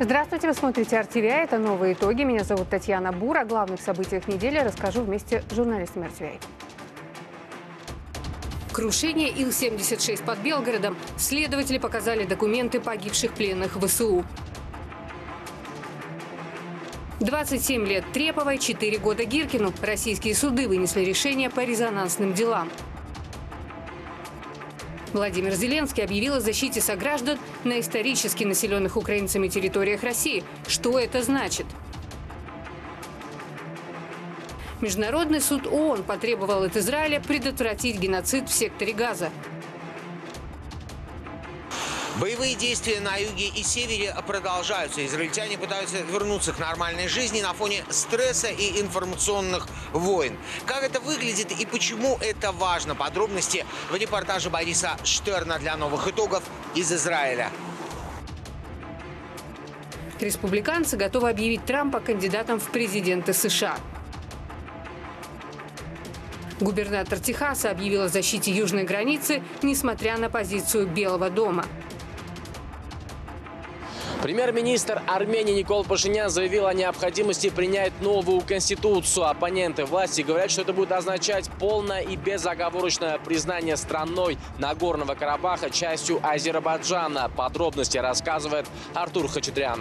Здравствуйте, вы смотрите RTVI. Это новые итоги. Меня зовут Татьяна Бур. О главных событиях недели расскажу вместе с журналистами RTVI. Крушение Ил-76 под Белгородом. Следователи показали документы погибших пленных ВСУ. 27 лет Треповой, 4 года Гиркину. Российские суды вынесли решение по резонансным делам. Владимир Зеленский объявил о защите сограждан на исторически населенных украинцами территориях России. Что это значит? Международный суд ООН потребовал от Израиля предотвратить геноцид в секторе Газа. Боевые действия на юге и севере продолжаются. Израильтяне пытаются вернуться к нормальной жизни на фоне стресса и информационных войн. Как это выглядит и почему это важно? Подробности в репортаже Бориса Штерна для новых итогов из Израиля. Республиканцы готовы объявить Трампа кандидатом в президенты США. Губернатор Техаса объявил о защите южной границы, несмотря на позицию Белого дома. Премьер-министр Армении Никол Пашинян заявил о необходимости принять новую конституцию. Оппоненты власти говорят, что это будет означать полное и безоговорочное признание страной Нагорного Карабаха частью Азербайджана. Подробности рассказывает Артур Хачатрян.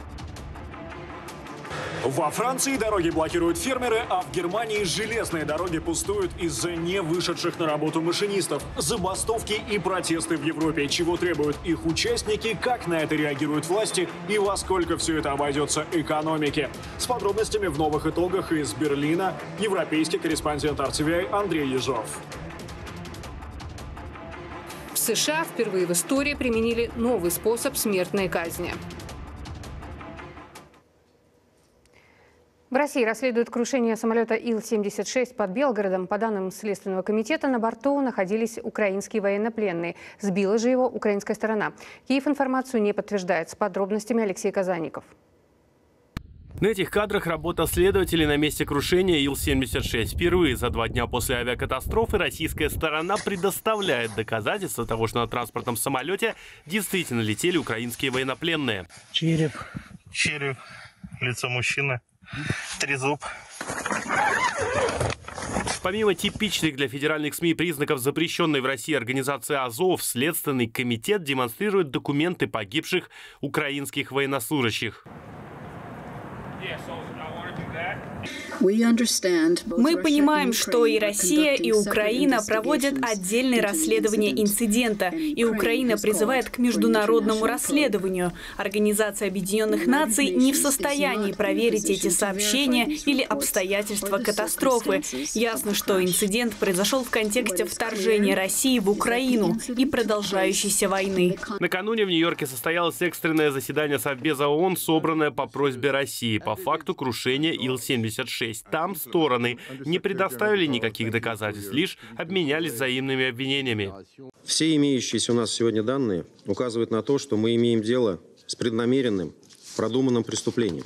Во Франции дороги блокируют фермеры, а в Германии железные дороги пустуют из-за не вышедших на работу машинистов. Забастовки и протесты в Европе. Чего требуют их участники, как на это реагируют власти и во сколько все это обойдется экономике. С подробностями в новых итогах из Берлина европейский корреспондент RTVI Андрей Ежов. В США впервые в истории применили новый способ смертной казни. В России расследуют крушение самолета Ил-76 под Белгородом. По данным Следственного комитета, на борту находились украинские военнопленные. Сбила же его украинская сторона. Киев информацию не подтверждает. С подробностями Алексей Казанников. На этих кадрах работа следователей на месте крушения Ил-76. Впервые за 2 дня после авиакатастрофы российская сторона предоставляет доказательства того, что на транспортном самолете действительно летели украинские военнопленные. Череп, лицо мужчины. Трезуб. Помимо типичных для федеральных СМИ признаков запрещенной в России организации «Азов», Следственный комитет демонстрирует документы погибших украинских военнослужащих. Мы понимаем, что и Россия, и Украина проводят отдельные расследования инцидента, и Украина призывает к международному расследованию. Организация Объединенных Наций не в состоянии проверить эти сообщения или обстоятельства катастрофы. Ясно, что инцидент произошел в контексте вторжения России в Украину и продолжающейся войны. Накануне в Нью-Йорке состоялось экстренное заседание Совбеза ООН, собранное по просьбе России по факту крушения Ил-76. Там стороны не предоставили никаких доказательств, лишь обменялись взаимными обвинениями. Все имеющиеся у нас сегодня данные указывают на то, что мы имеем дело с преднамеренным, продуманным преступлением.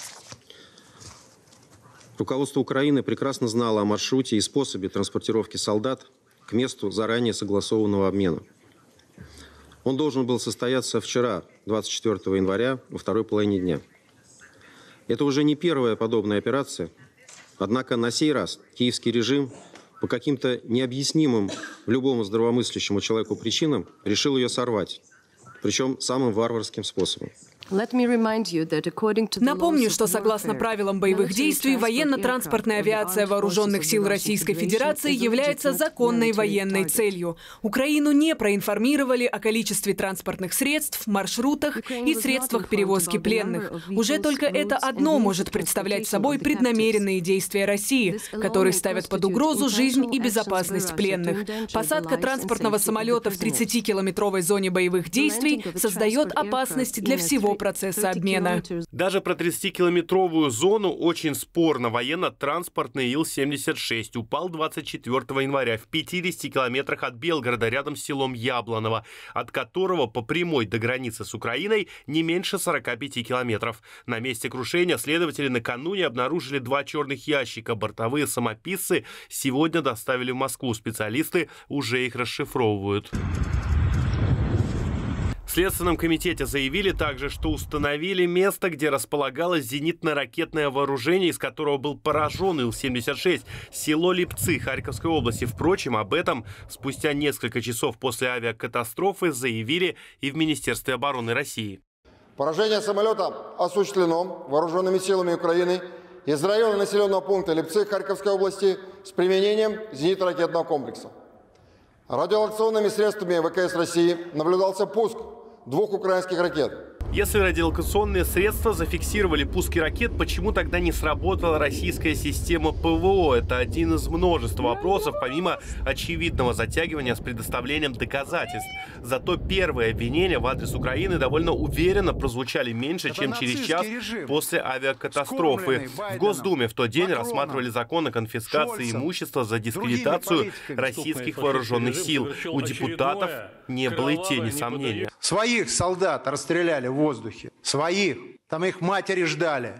Руководство Украины прекрасно знало о маршруте и способе транспортировки солдат к месту заранее согласованного обмена. Он должен был состояться вчера, 24 января, во второй половине дня. Это уже не первая подобная операция, однако на сей раз киевский режим по каким-то необъяснимым любому здравомыслящему человеку причинам решил ее сорвать, причем самым варварским способом. Напомню, что согласно правилам боевых действий, военно-транспортная авиация Вооруженных сил Российской Федерации является законной военной целью. Украину не проинформировали о количестве транспортных средств, маршрутах и средствах перевозки пленных. Уже только это одно может представлять собой преднамеренные действия России, которые ставят под угрозу жизнь и безопасность пленных. Посадка транспортного самолета в 30-километровой зоне боевых действий создает опасность для всего процесса обмена. Даже про 30-километровую зону очень спорно. Военно-транспортный Ил-76 упал 24 января в 50 километрах от Белгорода, рядом с селом Яблоново, от которого по прямой до границы с Украиной не меньше 45 километров. На месте крушения следователи накануне обнаружили 2 черных ящика. Бортовые самописцы сегодня доставили в Москву. Специалисты уже их расшифровывают. В Следственном комитете заявили также, что установили место, где располагалось зенитно-ракетное вооружение, из которого был поражен Ил-76, село Липцы Харьковской области. Впрочем, об этом спустя несколько часов после авиакатастрофы заявили и в Министерстве обороны России. Поражение самолета осуществлено вооруженными силами Украины из района населенного пункта Липцы Харьковской области с применением зенитно-ракетного комплекса. Радиолокационными средствами ВКС России наблюдался пуск 2 украинских ракет. Если радиолокационные средства зафиксировали пуски ракет, почему тогда не сработала российская система ПВО? Это один из множества вопросов, помимо очевидного затягивания с предоставлением доказательств. Зато первые обвинения в адрес Украины довольно уверенно прозвучали меньше, чем через час после авиакатастрофы. В Госдуме в тот день рассматривали закон о конфискации имущества за дискредитацию российских вооруженных сил. У депутатов не было и тени сомнения. Своих солдат расстреляли в воздухе. Своих. Там их матери ждали.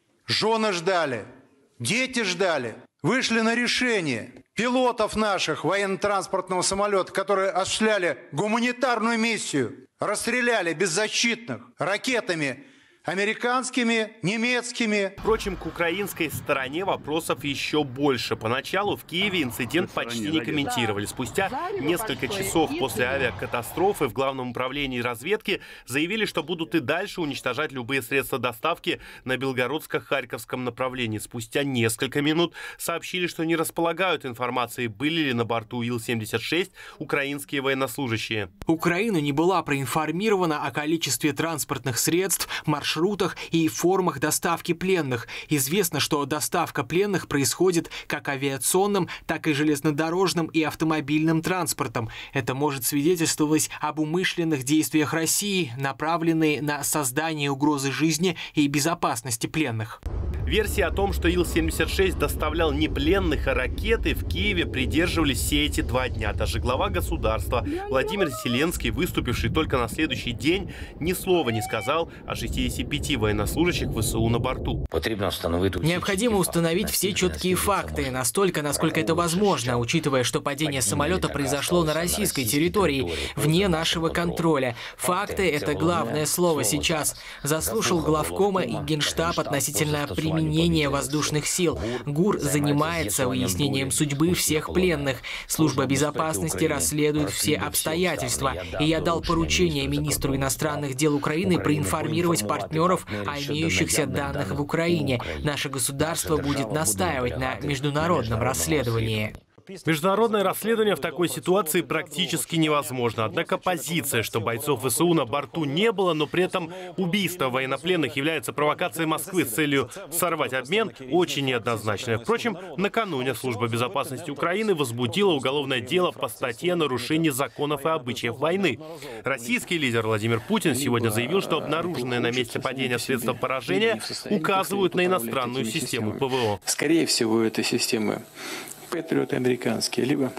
Жены ждали. Дети ждали. Вышли на решение. Пилотов наших военно-транспортного самолета, которые осуществляли гуманитарную миссию, расстреляли беззащитных ракетами американскими, немецкими. Впрочем, к украинской стороне вопросов еще больше. Поначалу в Киеве инцидент почти не комментировали. Спустя несколько часов после авиакатастрофы в Главном управлении разведки заявили, что будут и дальше уничтожать любые средства доставки на Белгородско-Харьковском направлении. Спустя несколько минут сообщили, что не располагают информацией, были ли на борту Ил-76 украинские военнослужащие. Украина не была проинформирована о количестве транспортных средств, маршрутах и формах доставки пленных. Известно, что доставка пленных происходит как авиационным, так и железнодорожным и автомобильным транспортом. Это может свидетельствовать об умышленных действиях России, направленные на создание угрозы жизни и безопасности пленных. Версии о том, что Ил-76 доставлял не пленных, а ракеты, в Киеве придерживались все эти 2 дня. Даже глава государства Владимир Зеленский, выступивший только на следующий день, ни слова не сказал о 65 военнослужащих ВСУ на борту. Необходимо установить все четкие факты, настолько, насколько это возможно, учитывая, что падение самолета произошло на российской территории, вне нашего контроля. Факты – это главное слово сейчас. Заслушал главкома и Генштаб относительно применения воздушных сил. ГУР занимается выяснением судьбы всех пленных. Служба безопасности расследует все обстоятельства. И я дал поручение министру иностранных дел Украины проинформировать партнеров о имеющихся данных в Украине. Наше государство будет настаивать на международном расследовании. Международное расследование в такой ситуации практически невозможно. Однако позиция, что бойцов ВСУ на борту не было, но при этом убийство военнопленных является провокацией Москвы с целью сорвать обмен, очень неоднозначная. Впрочем, накануне Служба безопасности Украины возбудила уголовное дело по статье о нарушении законов и обычаев войны. Российский лидер Владимир Путин сегодня заявил, что обнаруженные на месте падения средства поражения указывают на иностранную систему ПВО. Скорее всего, это системы Патриоты американские, либо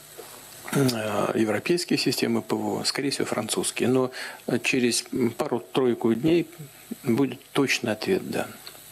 европейские системы ПВО, скорее всего, французские. Но через пару-тройку дней будет точный ответ дан.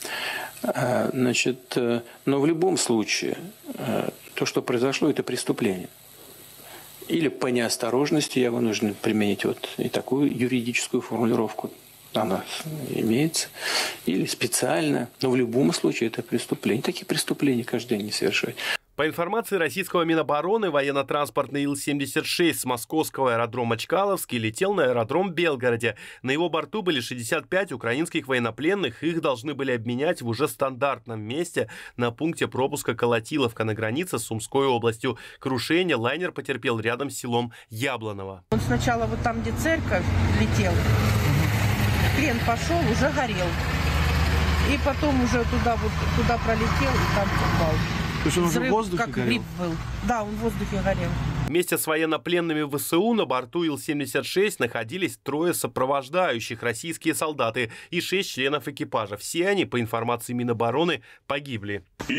Значит, но в любом случае, то, что произошло, это преступление. Или по неосторожности я вынужден применить вот и такую юридическую формулировку. Она имеется. Или специально. Но в любом случае это преступление. Такие преступления каждый день не совершают. По информации российского Минобороны, военно-транспортный Ил-76 с московского аэродрома Чкаловский летел на аэродром в Белгороде. На его борту были 65 украинских военнопленных. Их должны были обменять в уже стандартном месте на пункте пропуска Колотиловка на границе с Сумской областью. Крушение лайнер потерпел рядом с селом Яблоново. Он сначала вот там, где церковь, летел. Крен пошел, уже горел. И потом уже туда пролетел и там упал. То есть он взрыв, уже в воздухе как горел? гриб был. Да, он в воздухе горел. Вместе с военнопленными ВСУ на борту Ил-76 находились 3 сопровождающих российские солдаты и 6 членов экипажа. Все они, по информации Минобороны, погибли.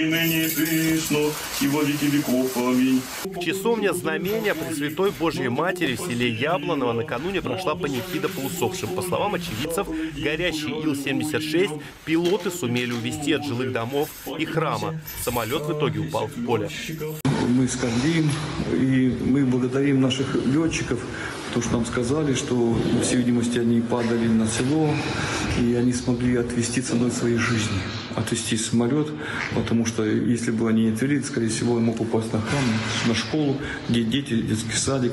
В часовне Знамения Пресвятой Божьей Матери в селе Яблоново накануне прошла панихида по усопшим. По словам очевидцев, горящий Ил-76 пилоты сумели увезти от жилых домов и храма. Самолет в итоге упал в поле. Мы скорбим, и мы благодарим наших летчиков, в то, что нам сказали, что, по всей видимости, они падали на село, и они смогли отвезти ценой своей жизни. Отвезти самолет, потому что если бы они не отвели, скорее всего, он мог упасть на храм, на школу, где дети, детский садик.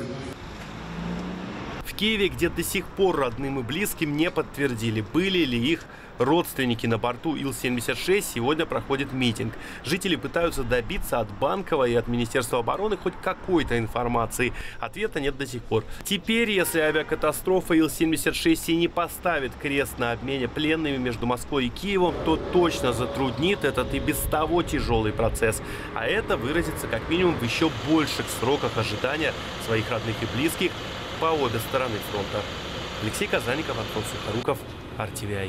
В Киеве, где до сих пор родным и близким не подтвердили, были ли их родственники на борту Ил-76, сегодня проходит митинг. Жители пытаются добиться от Банкова и от Министерства обороны хоть какой-то информации. Ответа нет до сих пор. Теперь, если авиакатастрофа Ил-76 и не поставит крест на обмене пленными между Москвой и Киевом, то точно затруднит этот и без того тяжелый процесс. А это выразится как минимум в еще больших сроках ожидания своих родных и близких по обе стороны фронта. Алексей Казанников, Антон Сухоруков, RTVI.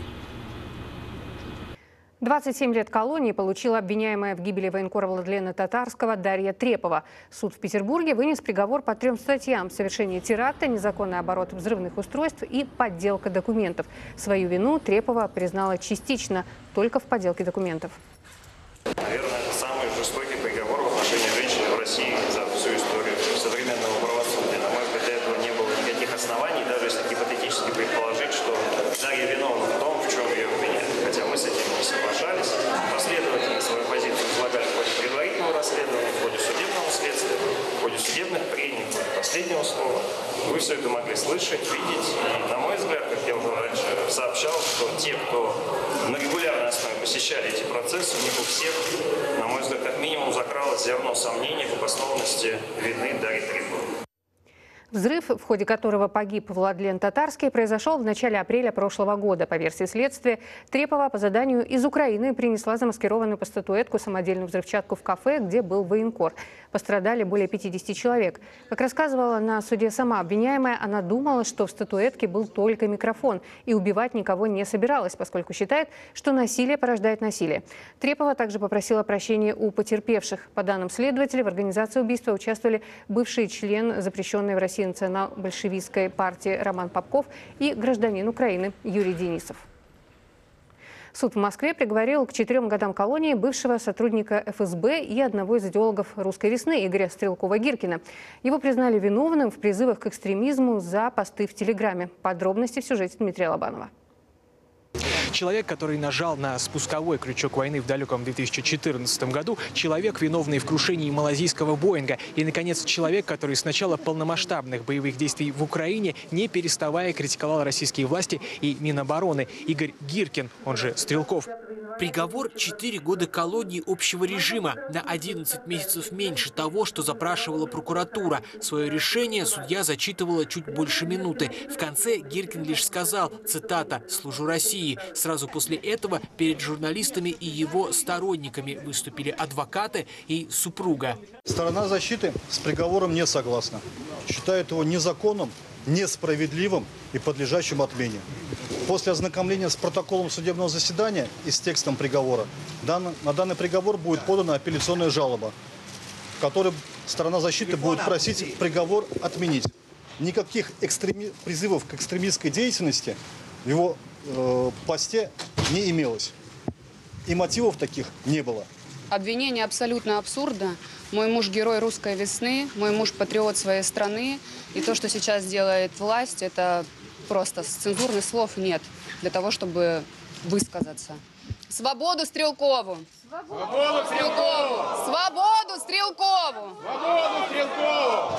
27 лет колонии получила обвиняемая в гибели военкора Владлена Татарского Дарья Трепова. Суд в Петербурге вынес приговор по 3 статьям: совершение теракта, незаконный оборот взрывных устройств и подделка документов. Свою вину Трепова признала частично, только в подделке документов. Наверное, это самый жестокий приговор в отношении женщины в России за всю историю современного правосудия. На мой взгляд, для этого не было никаких оснований, даже если гипотетически предположить, что Дарья виновна в том, в чем ее обвиняют. Хотя мы с этим не соглашались. Последовательно свою позицию излагали в ходе предварительного расследования, в ходе судебного следствия, в ходе судебных прений, в ходе последнего слова. Вы все это могли слышать, видеть. И, на мой взгляд, как я уже раньше сообщал, что те, кто на регулярной основе посещали эти процессы, у них у всех, на мой взгляд, как минимум закралось зерно сомнений в обоснованности вины Дарьи Треповой. Взрыв, в ходе которого погиб Владлен Татарский, произошел в начале апреля прошлого года. По версии следствия, Трепова по заданию из Украины принесла замаскированную по статуэтку самодельную взрывчатку в кафе, где был военкор. Пострадали более 50 человек. Как рассказывала на суде сама обвиняемая, она думала, что в статуэтке был только микрофон и убивать никого не собиралась, поскольку считает, что насилие порождает насилие. Трепова также попросила прощения у потерпевших. По данным следователя, в организации убийства участвовали бывший член запрещенной в России национал-большевистской партии Роман Попков и гражданин Украины Юрий Денисов. Суд в Москве приговорил к 4 годам колонии бывшего сотрудника ФСБ и одного из идеологов «Русской весны» Игоря Стрелкова-Гиркина. Его признали виновным в призывах к экстремизму за посты в Телеграме. Подробности в сюжете Дмитрия Лобанова. Человек, который нажал на спусковой крючок войны в далеком 2014 году, человек, виновный в крушении малазийского Боинга, и, наконец, человек, который с начала полномасштабных боевых действий в Украине, не переставая, критиковал российские власти и Минобороны, Игорь Гиркин, он же Стрелков. Приговор – 4 года колонии общего режима, на 11 месяцев меньше того, что запрашивала прокуратура. Свое решение судья зачитывала чуть больше минуты. В конце Гиркин лишь сказал, цитата, «Служу России». Сразу после этого перед журналистами и его сторонниками выступили адвокаты и супруга. Сторона защиты с приговором не согласна. Считает его незаконным, несправедливым и подлежащим отмене. После ознакомления с протоколом судебного заседания и с текстом приговора на данный приговор будет подана апелляционная жалоба, в которой сторона защиты будет просить приговор отменить. Никаких призывов к экстремистской деятельности в его посте не имелось. И мотивов таких не было. Обвинение абсолютно абсурдно. Мой муж герой русской весны, мой муж патриот своей страны. И то, что сейчас делает власть, это просто цензурных слов нет для того, чтобы высказаться. Свободу Стрелкову! Свободу Стрелкову! Свободу Стрелкову! Свободу Стрелкову!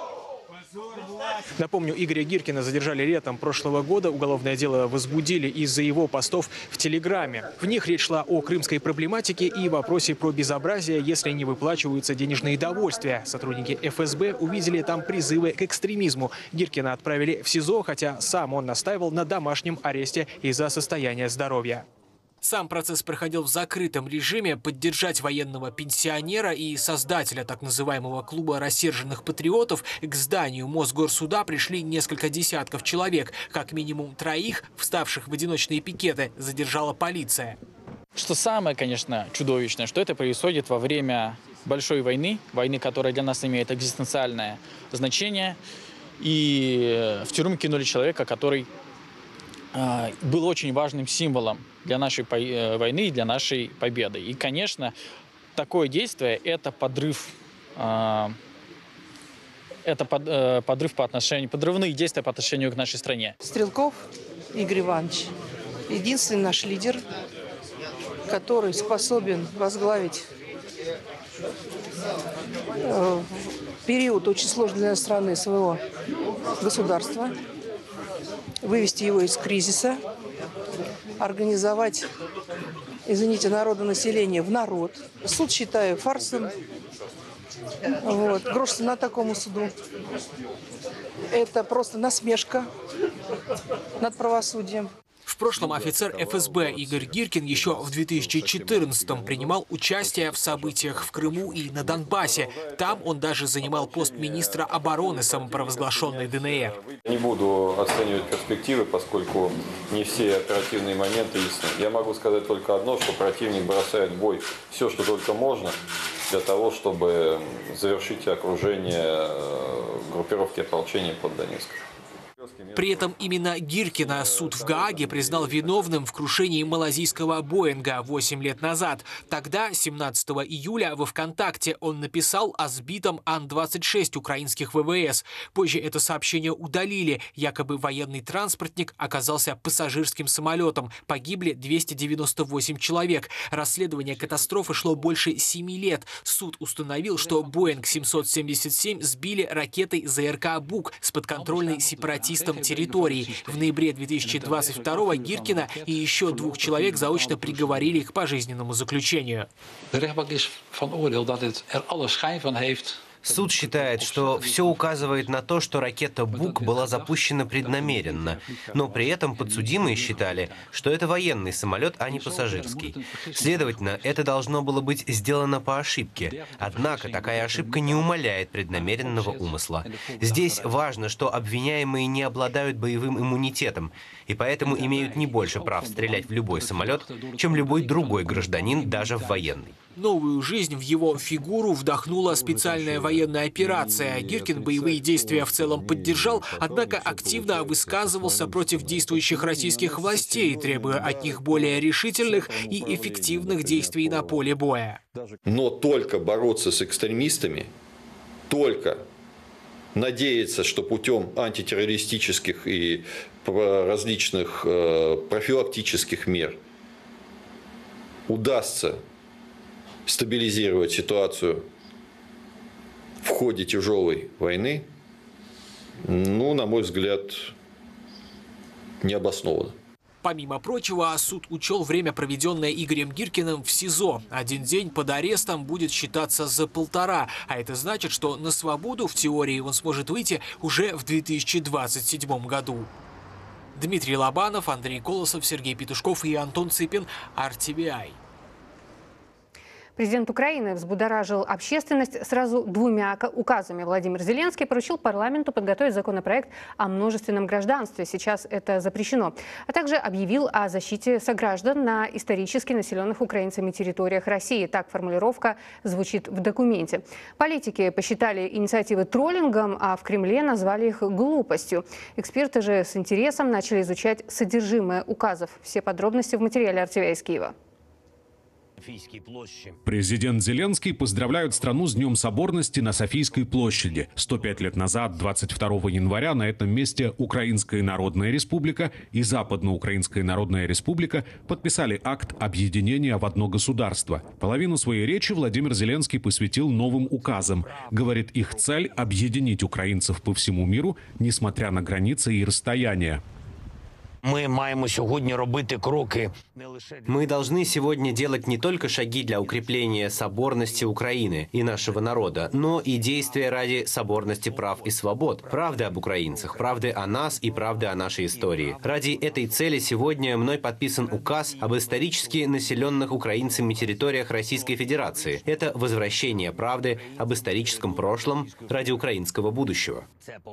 Напомню, Игоря Гиркина задержали летом прошлого года. Уголовное дело возбудили из-за его постов в Телеграме. В них речь шла о крымской проблематике и вопросе про безобразие, если не выплачиваются денежные довольствия. Сотрудники ФСБ увидели там призывы к экстремизму. Гиркина отправили в СИЗО, хотя сам он настаивал на домашнем аресте из-за состояния здоровья. Сам процесс проходил в закрытом режиме. Поддержать военного пенсионера и создателя так называемого клуба рассерженных патриотов к зданию Мосгорсуда пришли несколько десятков человек. Как минимум 3, вставших в одиночные пикеты, задержала полиция. Что самое, конечно, чудовищное, что это происходит во время большой войны, которая для нас имеет экзистенциальное значение. И в тюрьму кинули человека, который был очень важным символом для нашей войны и для нашей победы. И, конечно, такое действие – это подрыв это подрывные действия по отношению к нашей стране. Стрелков Игорь Иванович – единственный наш лидер, который способен возглавить период очень сложный для страны своего государства, вывести его из кризиса, организовать, извините, народонаселение в народ. Суд считаю фарсом. Вот. Грош цена такому суду. Это просто насмешка над правосудием. В прошлом офицер ФСБ Игорь Гиркин еще в 2014-м принимал участие в событиях в Крыму и на Донбассе. Там он даже занимал пост министра обороны самопровозглашенной ДНР. Не буду оценивать перспективы, поскольку не все оперативные моменты ясны. Я могу сказать только одно, что противник бросает в бой все, что только можно, для того, чтобы завершить окружение группировки ополчения под Донецком. При этом именно Гиркина суд в Гааге признал виновным в крушении малазийского Боинга 8 лет назад. Тогда, 17 июля, во ВКонтакте он написал о сбитом Ан-26 украинских ВВС. Позже это сообщение удалили. Якобы военный транспортник оказался пассажирским самолетом. Погибли 298 человек. Расследование катастрофы шло больше 7 лет. Суд установил, что Боинг 777 сбили ракетой ЗРК «Бук» с подконтрольной сепаратистской территории. В ноябре 2022-го Гиркина и еще 2 человек заочно приговорили к пожизненному заключению. Суд считает, что все указывает на то, что ракета «Бук» была запущена преднамеренно, но при этом подсудимые считали, что это военный самолет, а не пассажирский. Следовательно, это должно было быть сделано по ошибке. Однако такая ошибка не умаляет преднамеренного умысла. Здесь важно, что обвиняемые не обладают боевым иммунитетом, и поэтому имеют не больше прав стрелять в любой самолет, чем любой другой гражданин, даже в военный. Новую жизнь в его фигуру вдохнула специальная военная операция. Гиркин боевые действия в целом поддержал, однако активно высказывался против действующих российских властей, требуя от них более решительных и эффективных действий на поле боя. Но только бороться с экстремистами, только надеяться, что путем антитеррористических и различных профилактических мер удастся стабилизировать ситуацию в ходе тяжелой войны, на мой взгляд, необоснованно. Помимо прочего, суд учел время, проведенное Игорем Гиркиным в СИЗО. 1 день под арестом будет считаться за 1,5, а это значит, что на свободу в теории он сможет выйти уже в 2027 году. Дмитрий Лобанов, Андрей Колосов, Сергей Петушков и Антон Цыпин, RTVI. Президент Украины взбудоражил общественность сразу 2 указами. Владимир Зеленский поручил парламенту подготовить законопроект о множественном гражданстве. Сейчас это запрещено. А также объявил о защите сограждан на исторически населенных украинцами территориях России. Так формулировка звучит в документе. Политики посчитали инициативы троллингом, а в Кремле назвали их глупостью. Эксперты же с интересом начали изучать содержимое указов. Все подробности в материале RTVI из Киева. Президент Зеленский поздравляет страну с Днем Соборности на Софийской площади. 105 лет назад, 22 января, на этом месте Украинская Народная Республика и Западноукраинская Народная Республика подписали акт объединения в одно государство. Половину своей речи Владимир Зеленский посвятил новым указам. Говорит, их цель – объединить украинцев по всему миру, несмотря на границы и расстояния. Мы должны сегодня делать не только шаги для укрепления соборности Украины и нашего народа, но и действия ради соборности прав и свобод, правды об украинцах, правды о нас и правды о нашей истории. Ради этой цели сегодня мной подписан указ об исторически населенных украинцами территориях Российской Федерации. Это возвращение правды об историческом прошлом ради украинского будущего.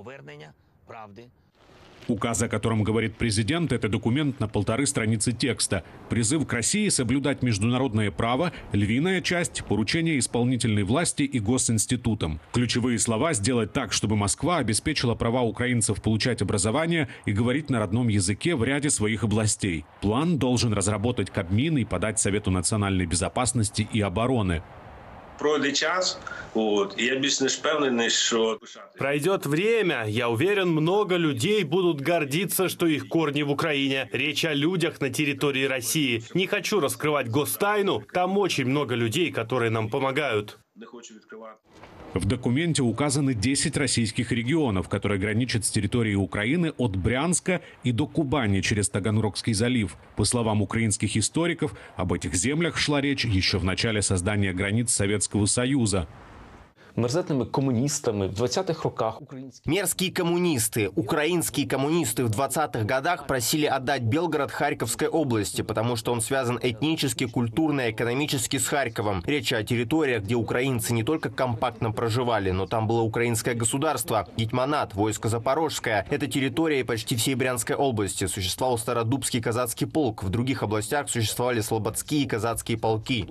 Указ, о котором говорит президент, это документ на 1,5 страницы текста. Призыв к России соблюдать международное право, львиная часть, поручение исполнительной власти и госинститутам. Ключевые слова: сделать так, чтобы Москва обеспечила права украинцев получать образование и говорить на родном языке в ряде своих областей. План должен разработать Кабмин и подать Совету национальной безопасности и обороны. Пройде час, я більш ніж впевнений, що... Пройдет время, я уверен, много людей будут гордиться, что их корни в Украине. Речь о людях на территории России. Не хочу раскрывать гостайну, там очень много людей, которые нам помогают. В документе указаны 10 российских регионов, которые граничат с территорией Украины от Брянска и до Кубани через Таганрогский залив. По словам украинских историков, об этих землях шла речь еще в начале создания границ Советского Союза. Мерзотными коммунистами в 20-х роках. Мерзкие коммунисты, украинские коммунисты в 20-х годах просили отдать Белгород Харьковской области, потому что он связан этнически, культурно и экономически с Харьковом. Речь о территориях, где украинцы не только компактно проживали, но там было украинское государство, Гетьманат, войско Запорожское. Это территория почти всей Брянской области. Существовал Стародубский казацкий полк. В других областях существовали слободские казацкие полки.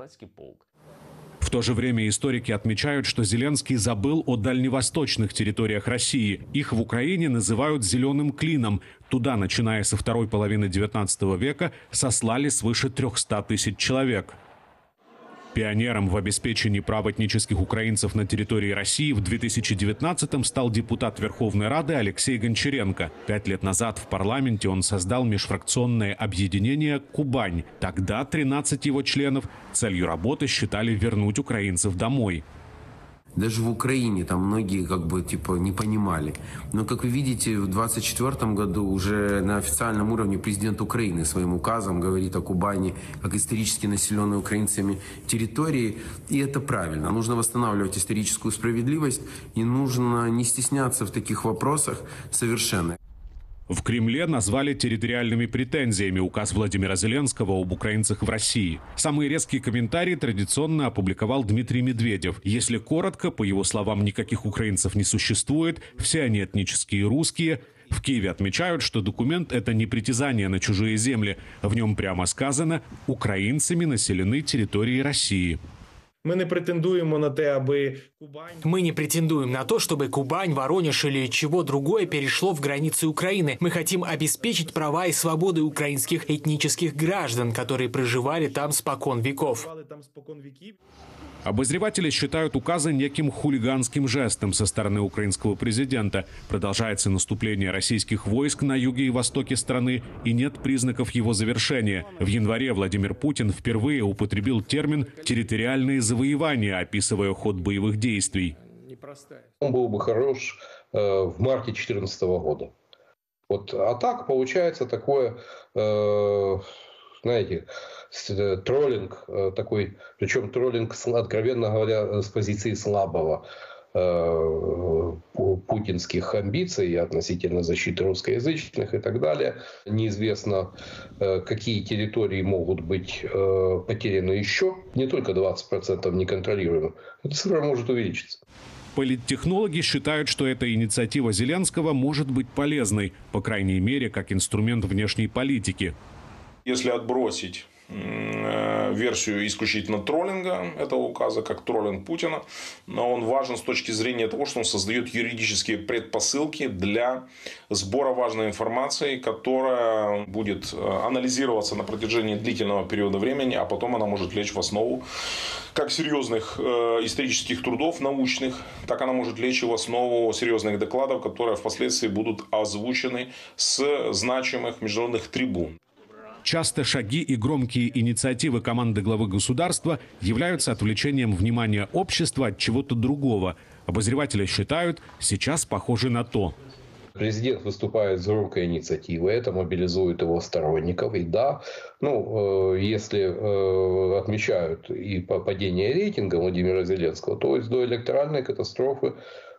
В то же время историки отмечают, что Зеленский забыл о дальневосточных территориях России. Их в Украине называют «зеленым клином». Туда, начиная со второй половины XIX века, сослали свыше 300 тысяч человек. Пионером в обеспечении прав этнических украинцев на территории России в 2019-м стал депутат Верховной Рады Алексей Гончаренко. 5 лет назад в парламенте он создал межфракционное объединение «Кубань». Тогда 13 его членов целью работы считали вернуть украинцев домой. Даже в Украине там многие не понимали. Но, как вы видите, в 2024 году уже на официальном уровне президент Украины своим указом говорит о Кубани как исторически населенной украинцами территории. И это правильно. Нужно восстанавливать историческую справедливость и нужно не стесняться в таких вопросах совершенно. В Кремле назвали территориальными претензиями указ Владимира Зеленского об украинцах в России. Самые резкие комментарии традиционно опубликовал Дмитрий Медведев. Если коротко, по его словам, никаких украинцев не существует, все они этнические русские. В Киеве отмечают, что документ – это не притязание на чужие земли. В нем прямо сказано «украинцами населены территории России». Мы не претендуем на то, чтобы Кубань, Воронеж или чего другое перешло в границы Украины. Мы хотим обеспечить права и свободы украинских этнических граждан, которые проживали там спокон веков. Обозреватели считают указы неким хулиганским жестом со стороны украинского президента. Продолжается наступление российских войск на юге и востоке страны, и нет признаков его завершения. В январе Владимир Путин впервые употребил термин «территориальные завоевания», описывая ход боевых действий. Он был бы хорош в марте 2014 года. А так получается такое, троллинг такой, причем троллинг, откровенно говоря, с позиции слабого путинских амбиций относительно защиты русскоязычных и так далее. Неизвестно, какие территории могут быть потеряны еще. Не только 20% неконтролируемых. Эта цифра может увеличиться. Политтехнологи считают, что эта инициатива Зеленского может быть полезной, по крайней мере, как инструмент внешней политики. Если отбросить версию исключительно троллинга этого указа, как троллинг Путина, но он важен с точки зрения того, что он создает юридические предпосылки для сбора важной информации, которая будет анализироваться на протяжении длительного периода времени, а потом она может лечь в основу как серьезных исторических трудов научных, так она может лечь и в основу серьезных докладов, которые впоследствии будут озвучены с значимых международных трибун. Часто шаги и громкие инициативы команды главы государства являются отвлечением внимания общества от чего-то другого. Обозреватели считают, сейчас похоже на то. Президент выступает с громкой инициативой, это мобилизует его сторонников. И да, если отмечают и падение рейтинга Владимира Зеленского, то есть до электоральной катастрофы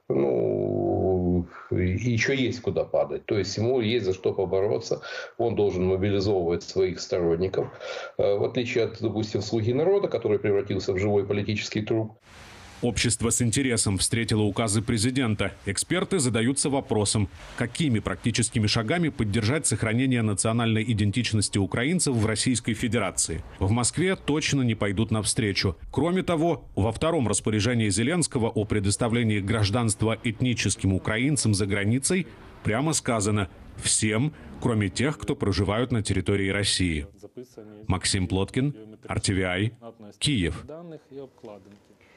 еще есть куда падать. То есть ему есть за что побороться. Он должен мобилизовывать своих сторонников. В отличие от, допустим, «Слуги народа», который превратился в живой политический труп. Общество с интересом встретило указы президента. Эксперты задаются вопросом, какими практическими шагами поддержать сохранение национальной идентичности украинцев в Российской Федерации. В Москве точно не пойдут навстречу. Кроме того, во втором распоряжении Зеленского о предоставлении гражданства этническим украинцам за границей прямо сказано «всем, кроме тех, кто проживают на территории России». Максим Плоткин, RTVI, Киев.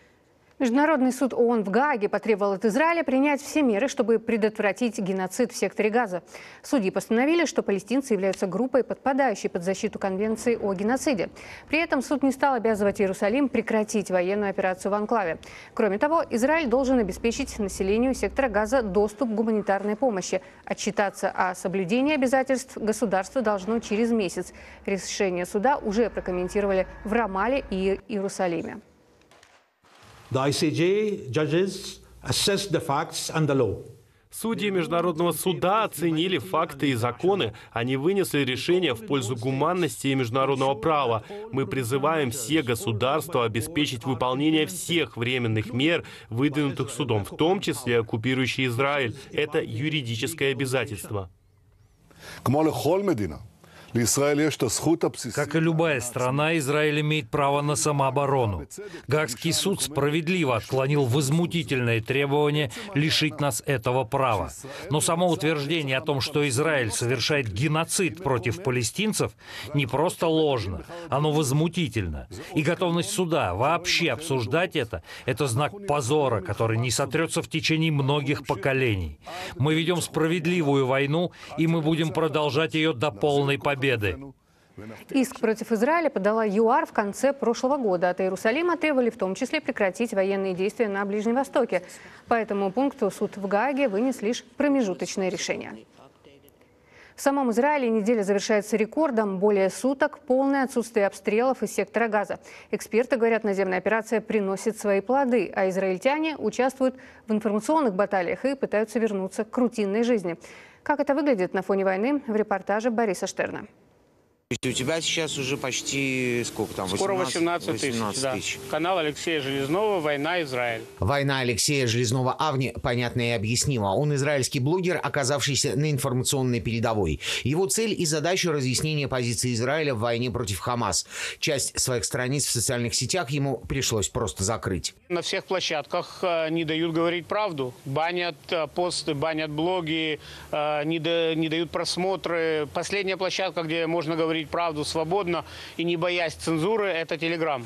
Международный суд ООН в Гааге потребовал от Израиля принять все меры, чтобы предотвратить геноцид в секторе Газа. Судьи постановили, что палестинцы являются группой, подпадающей под защиту Конвенции о геноциде. При этом суд не стал обязывать Иерусалим прекратить военную операцию в анклаве. Кроме того, Израиль должен обеспечить населению сектора Газа доступ к гуманитарной помощи. Отчитаться о соблюдении обязательств государство должно через месяц. Решение суда уже прокомментировали в Рамале и Иерусалиме. The ICJ judges assess the facts and the law. Судьи Международного суда оценили факты и законы. Они вынесли решение в пользу гуманности и международного права. Мы призываем все государства обеспечить выполнение всех временных мер, выдвинутых судом, в том числе оккупирующий Израиль. Это юридическое обязательство. Как и любая страна, Израиль имеет право на самооборону. Гаагский суд справедливо отклонил возмутительное требование лишить нас этого права. Но само утверждение о том, что Израиль совершает геноцид против палестинцев, не просто ложно, оно возмутительно. И готовность суда вообще обсуждать это знак позора, который не сотрется в течение многих поколений. Мы ведем справедливую войну, и мы будем продолжать ее до полной победы. Иск против Израиля подала ЮАР в конце прошлого года. От Иерусалима требовали в том числе прекратить военные действия на Ближнем Востоке. По этому пункту суд в Гааге вынес лишь промежуточное решение. В самом Израиле неделя завершается рекордом. Более суток полное отсутствие обстрелов из сектора Газа. Эксперты говорят, наземная операция приносит свои плоды, а израильтяне участвуют в информационных баталиях и пытаются вернуться к рутинной жизни. Как это выглядит на фоне войны, в репортаже Бориса Штерна. У тебя сейчас уже почти сколько там? Скоро 18 тысяч. Да. Канал Алексея Железного «Война Израиль». Война Алексея Железного Авни понятна и объяснима. Он израильский блогер, оказавшийся на информационной передовой. Его цель и задача — разъяснение позиции Израиля в войне против Хамас. Часть своих страниц в социальных сетях ему пришлось просто закрыть. На всех площадках не дают говорить правду. Банят посты, банят блоги, не дают просмотры. Последняя площадка, где можно говорить правду свободно и не боясь цензуры, это Telegram.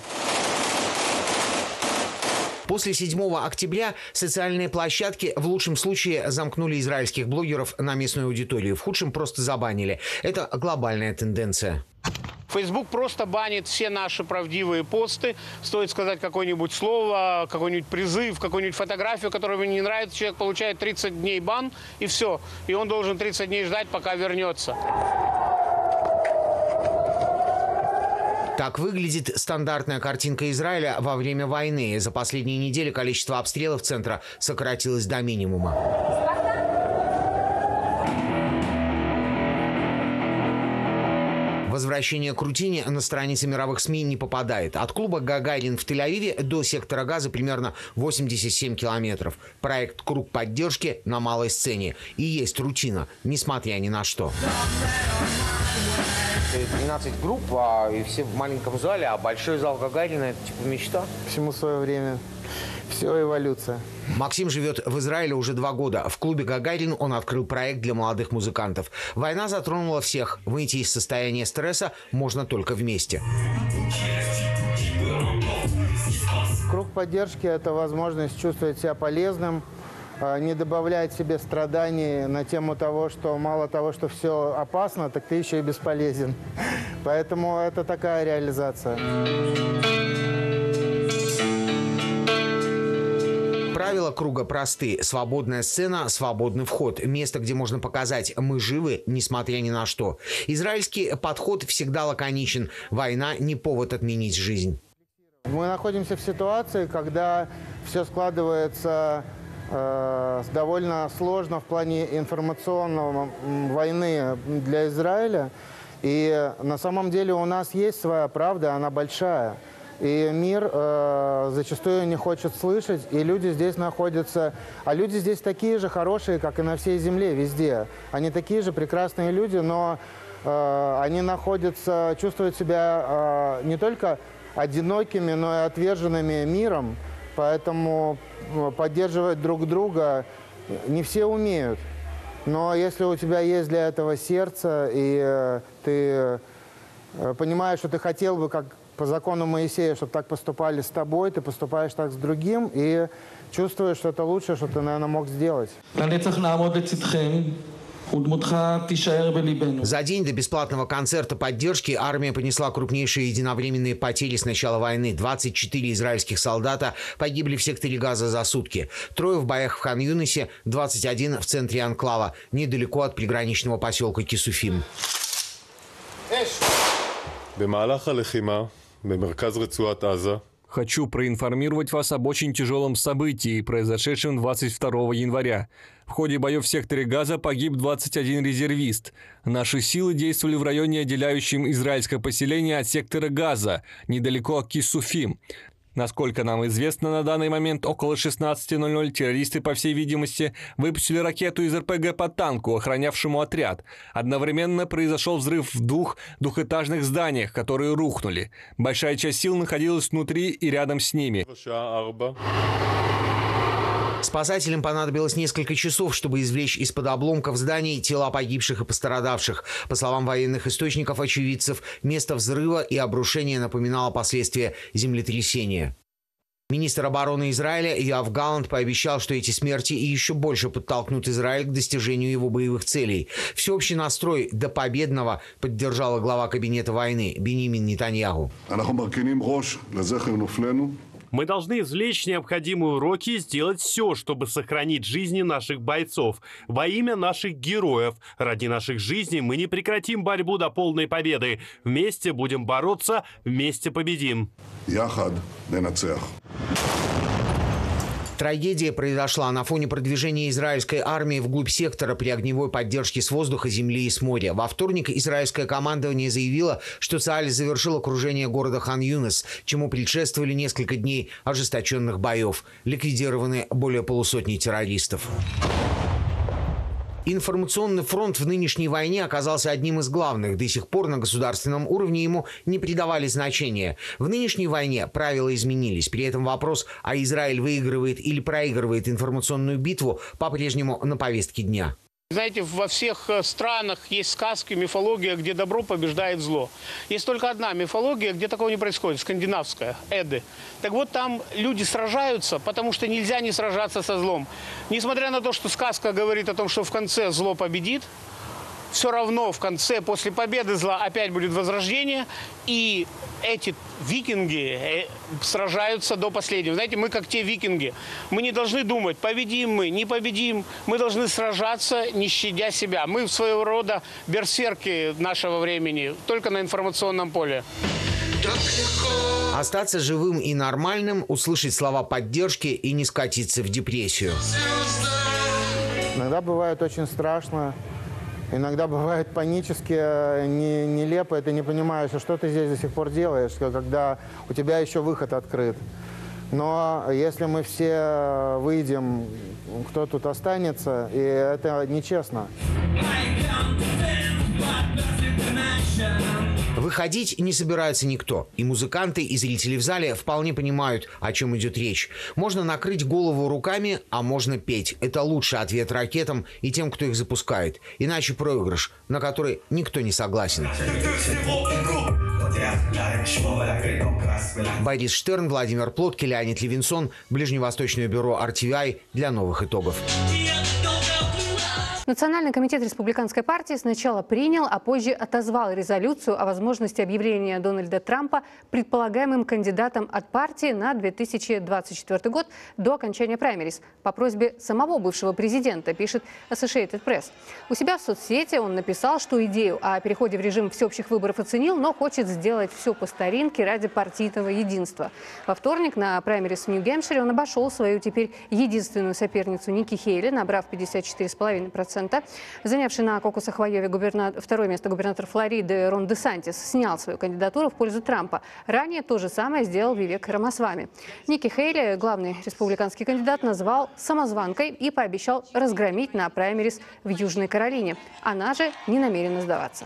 После 7 октября социальные площадки в лучшем случае замкнули израильских блогеров на местную аудиторию, в худшем просто забанили. Это глобальная тенденция. Facebook просто банит все наши правдивые посты. Стоит сказать какое-нибудь слово, какой-нибудь призыв, какую-нибудь фотографию, которая ему не нравится, человек получает 30 дней бан, и все. И он должен 30 дней ждать, пока вернется. Так выглядит стандартная картинка Израиля во время войны. За последние недели количество обстрелов центра сократилось до минимума. Возвращение к рутине на страницы мировых СМИ не попадает. От клуба «Гагарин» в Тель-Авиве до сектора Газа примерно 87 километров. Проект «Круг поддержки» на малой сцене. И есть рутина, несмотря ни на что. 12 групп, и все в маленьком зале, а большой зал Гагарина — это типа мечта. Всему свое время. Все эволюция. Максим живет в Израиле уже 2 года. В клубе «Гагарин» он открыл проект для молодых музыкантов. Война затронула всех. Выйти из состояния стресса можно только вместе. Круг поддержки — это возможность чувствовать себя полезным, не добавлять себе страданий на тему того, что мало того, что все опасно, так ты еще и бесполезен. Поэтому это такая реализация. Правила круга просты. Свободная сцена, свободный вход. Место, где можно показать «мы живы, несмотря ни на что». Израильский подход всегда лаконичен. Война не повод отменить жизнь. Мы находимся в ситуации, когда все складывается довольно сложно в плане информационной войны для Израиля. И на самом деле у нас есть своя правда, она большая. И мир зачастую не хочет слышать, и люди здесь находятся... А люди здесь такие же хорошие, как и на всей земле, везде. Они такие же прекрасные люди, но они находятся, чувствуют себя не только одинокими, но и отверженными миром. Поэтому поддерживать друг друга не все умеют. Но если у тебя есть для этого сердце, и ты понимаешь, что ты хотел бы, как по закону Моисея, чтобы так поступали с тобой, ты поступаешь так с другим и чувствуешь, что это лучшее, что ты, наверное, мог сделать. За день до бесплатного концерта поддержки армия понесла крупнейшие единовременные потери с начала войны. 24 израильских солдата погибли в секторе Газа за сутки. 3 в боях в Хан-Юнисе, 21 в центре анклава, недалеко от приграничного поселка Кисуфим. Хочу проинформировать вас об очень тяжелом событии, произошедшем 22 января. В ходе боев в секторе Газа погиб 21 резервист. Наши силы действовали в районе, отделяющем израильское поселение от сектора Газа, недалеко от Кисуфим. Насколько нам известно, на данный момент около 16:00 террористы, по всей видимости, выпустили ракету из РПГ по танку, охранявшему отряд. Одновременно произошел взрыв в двух двухэтажных зданиях, которые рухнули. Большая часть сил находилась внутри и рядом с ними. Спасателям понадобилось несколько часов, чтобы извлечь из-под обломков зданий тела погибших и пострадавших. По словам военных источников очевидцев, место взрыва и обрушения напоминало последствия землетрясения. Министр обороны Израиля Йоав Галлант пообещал, что эти смерти и еще больше подтолкнут Израиль к достижению его боевых целей. Всеобщий настрой до победного поддержала глава кабинета войны Биньямин Нетаньяху. Мы должны извлечь необходимые уроки и сделать все, чтобы сохранить жизни наших бойцов. Во имя наших героев. Ради наших жизней мы не прекратим борьбу до полной победы. Вместе будем бороться, вместе победим. Трагедия произошла на фоне продвижения израильской армии вглубь сектора при огневой поддержке с воздуха, земли и с моря. Во вторник израильское командование заявило, что Цааль завершил окружение города Хан-Юнис, чему предшествовали несколько дней ожесточенных боев. Ликвидированы более полусотни террористов. Информационный фронт в нынешней войне оказался одним из главных. До сих пор на государственном уровне ему не придавали значения. В нынешней войне правила изменились. При этом вопрос, а Израиль выигрывает или проигрывает информационную битву, по-прежнему на повестке дня. Знаете, во всех странах есть сказки, мифология, где добро побеждает зло. Есть только одна мифология, где такого не происходит, скандинавская, Эды. Так вот, там люди сражаются, потому что нельзя не сражаться со злом. Несмотря на то, что сказка говорит о том, что в конце зло победит, все равно в конце, после победы зла, опять будет возрождение, и эти викинги сражаются до последнего. Знаете, мы как те викинги. Мы не должны думать, победим мы, не победим. Мы должны сражаться, не щадя себя. Мы своего рода берсерки нашего времени, только на информационном поле. Остаться живым и нормальным, услышать слова поддержки и не скатиться в депрессию. Иногда бывает очень страшно. Иногда бывает панически, нелепо, и ты не понимаешь, что ты здесь до сих пор делаешь, когда у тебя еще выход открыт. Но если мы все выйдем, кто тут останется, и это нечестно. Выходить не собирается никто. И музыканты, и зрители в зале вполне понимают, о чем идет речь. Можно накрыть голову руками, а можно петь. Это лучший ответ ракетам и тем, кто их запускает. Иначе проигрыш, на который никто не согласен. Борис Штерн, Владимир Плотки, Леонид Левинсон. Ближневосточное бюро RTVI для новых итогов. Национальный комитет республиканской партии сначала принял, а позже отозвал резолюцию о возможности объявления Дональда Трампа предполагаемым кандидатом от партии на 2024 год до окончания праймерис по просьбе самого бывшего президента, пишет Associated Press. У себя в соцсети он написал, что идею о переходе в режим всеобщих выборов оценил, но хочет сделать все по старинке ради партийного единства. Во вторник на праймерис в Нью-Гэмпшире он обошел свою теперь единственную соперницу Ники Хейли, набрав 54,5%. Занявший на кокусах в Айове второе место губернатор Флориды Рон Десантис снял свою кандидатуру в пользу Трампа. Ранее то же самое сделал Вивек Рамасвами. Ники Хейли, главный республиканский кандидат, назвал самозванкой и пообещал разгромить на праймерис в Южной Каролине. Она же не намерена сдаваться.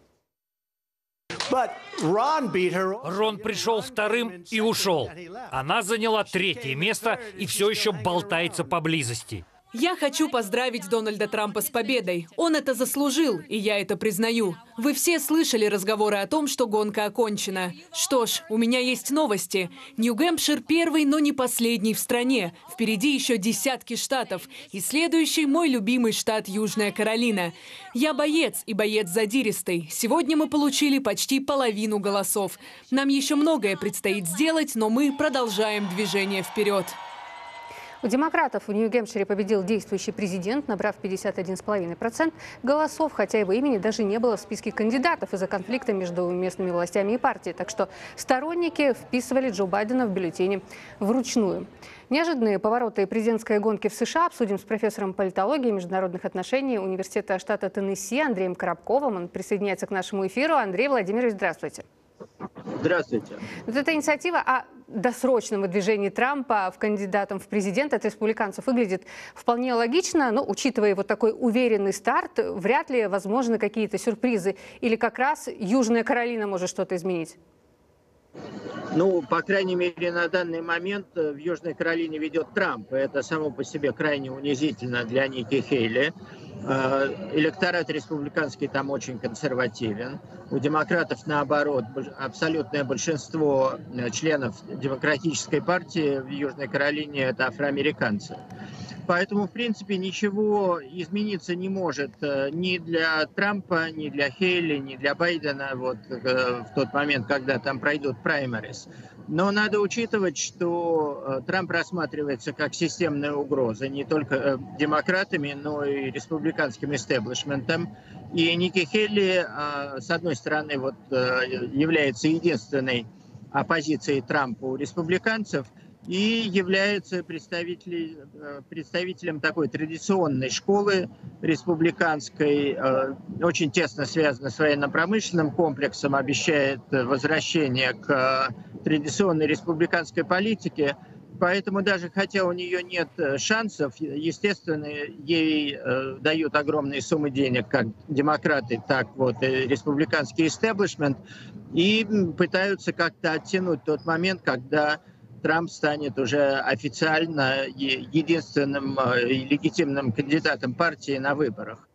Рон пришел вторым и ушел. Она заняла третье место и все еще болтается поблизости. Я хочу поздравить Дональда Трампа с победой. Он это заслужил, и я это признаю. Вы все слышали разговоры о том, что гонка окончена. Что ж, у меня есть новости. Нью-Гэмпшир первый, но не последний в стране. Впереди еще десятки штатов. И следующий мой любимый штат Южная Каролина. Я боец, и боец задиристый. Сегодня мы получили почти половину голосов. Нам еще многое предстоит сделать, но мы продолжаем движение вперед. У демократов в Нью-Гэмпшире победил действующий президент, набрав 51,5% голосов, хотя его имени даже не было в списке кандидатов из-за конфликта между местными властями и партией. Так что сторонники вписывали Джо Байдена в бюллетени вручную. Неожиданные повороты президентской гонки в США обсудим с профессором политологии и международных отношений Университета штата Теннесси Андреем Коробковым. Он присоединяется к нашему эфиру. Андрей Владимирович, здравствуйте. Здравствуйте. Вот эта инициатива о досрочном выдвижении Трампа в кандидатом в президент от республиканцев выглядит вполне логично, но, учитывая вот такой уверенный старт, вряд ли возможны какие-то сюрпризы. Или как раз Южная Каролина может что-то изменить? Ну, по крайней мере, на данный момент в Южной Каролине ведет Трамп. Это само по себе крайне унизительно для Ники Хейли. Электорат республиканский там очень консервативен. У демократов, наоборот, абсолютное большинство членов демократической партии в Южной Каролине – это афроамериканцы. Поэтому, в принципе, ничего измениться не может ни для Трампа, ни для Хейли, ни для Байдена вот, в тот момент, когда там пройдут праймерис. Но надо учитывать, что Трамп рассматривается как системная угроза не только демократами, но и республиканским истеблишментом. И Ники Хейли, с одной стороны, вот, является единственной оппозицией Трампа у республиканцев, и является представителем такой традиционной школы республиканской, очень тесно связана с военно-промышленным комплексом, обещает возвращение к традиционной республиканской политике. Поэтому даже хотя у нее нет шансов, естественно, ей дают огромные суммы денег, как демократы, так вот и республиканский истеблишмент, и пытаются как-то оттянуть тот момент, когда Трамп станет уже официально единственным легитимным кандидатом партии на выборах.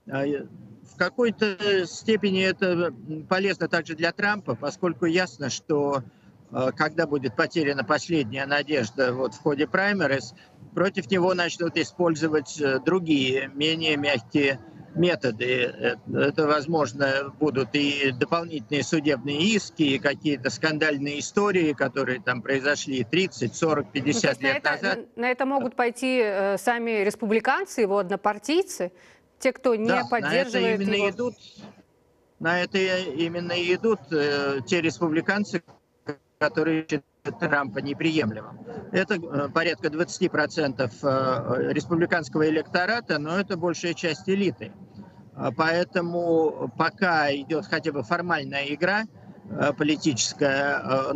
В какой-то степени это полезно также для Трампа, поскольку ясно, что когда будет потеряна последняя надежда вот в ходе праймерис, против него начнут использовать другие, менее мягкие методы. Это, возможно, будут и дополнительные судебные иски, и какие-то скандальные истории, которые там произошли 30, 40, 50 лет назад. На это могут пойти сами республиканцы, его однопартийцы, те, кто не поддерживает его. На это именно и идут те республиканцы, которые считают Трампа неприемлемым. Это порядка 20% республиканского электората, но это большая часть элиты. Поэтому пока идет хотя бы формальная игра политическая,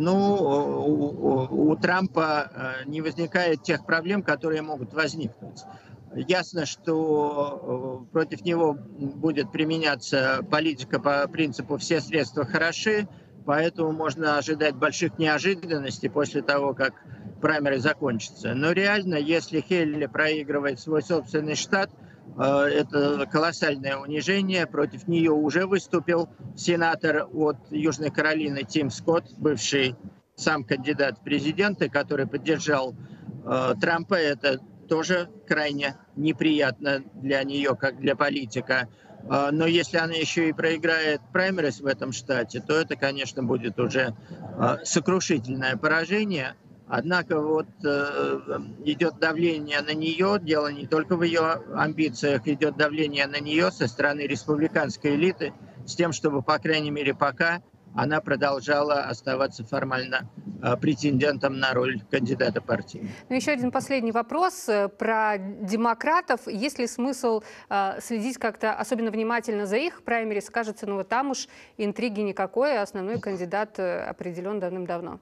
у Трампа не возникает тех проблем, которые могут возникнуть. Ясно, что против него будет применяться политика по принципу «все средства хороши», поэтому можно ожидать больших неожиданностей после того, как праймеры закончатся. Но реально, если Хейли проигрывает свой собственный штат, это колоссальное унижение. Против нее уже выступил сенатор от Южной Каролины Тим Скотт, бывший сам кандидат в президенты, который поддержал Трампа. Это тоже крайне неприятно для нее, как для политика. Но если она еще и проиграет праймерис в этом штате, то это, конечно, будет уже сокрушительное поражение. Однако вот идет давление на нее, дело не только в ее амбициях, идет давление на нее со стороны республиканской элиты с тем, чтобы, по крайней мере, пока она продолжала оставаться формально претендентом на роль кандидата партии. Ну, еще один последний вопрос про демократов. Есть ли смысл следить как-то особенно внимательно за их праймерис? Кажется, ну вот там уж интриги никакой, а основной кандидат определен давным-давно.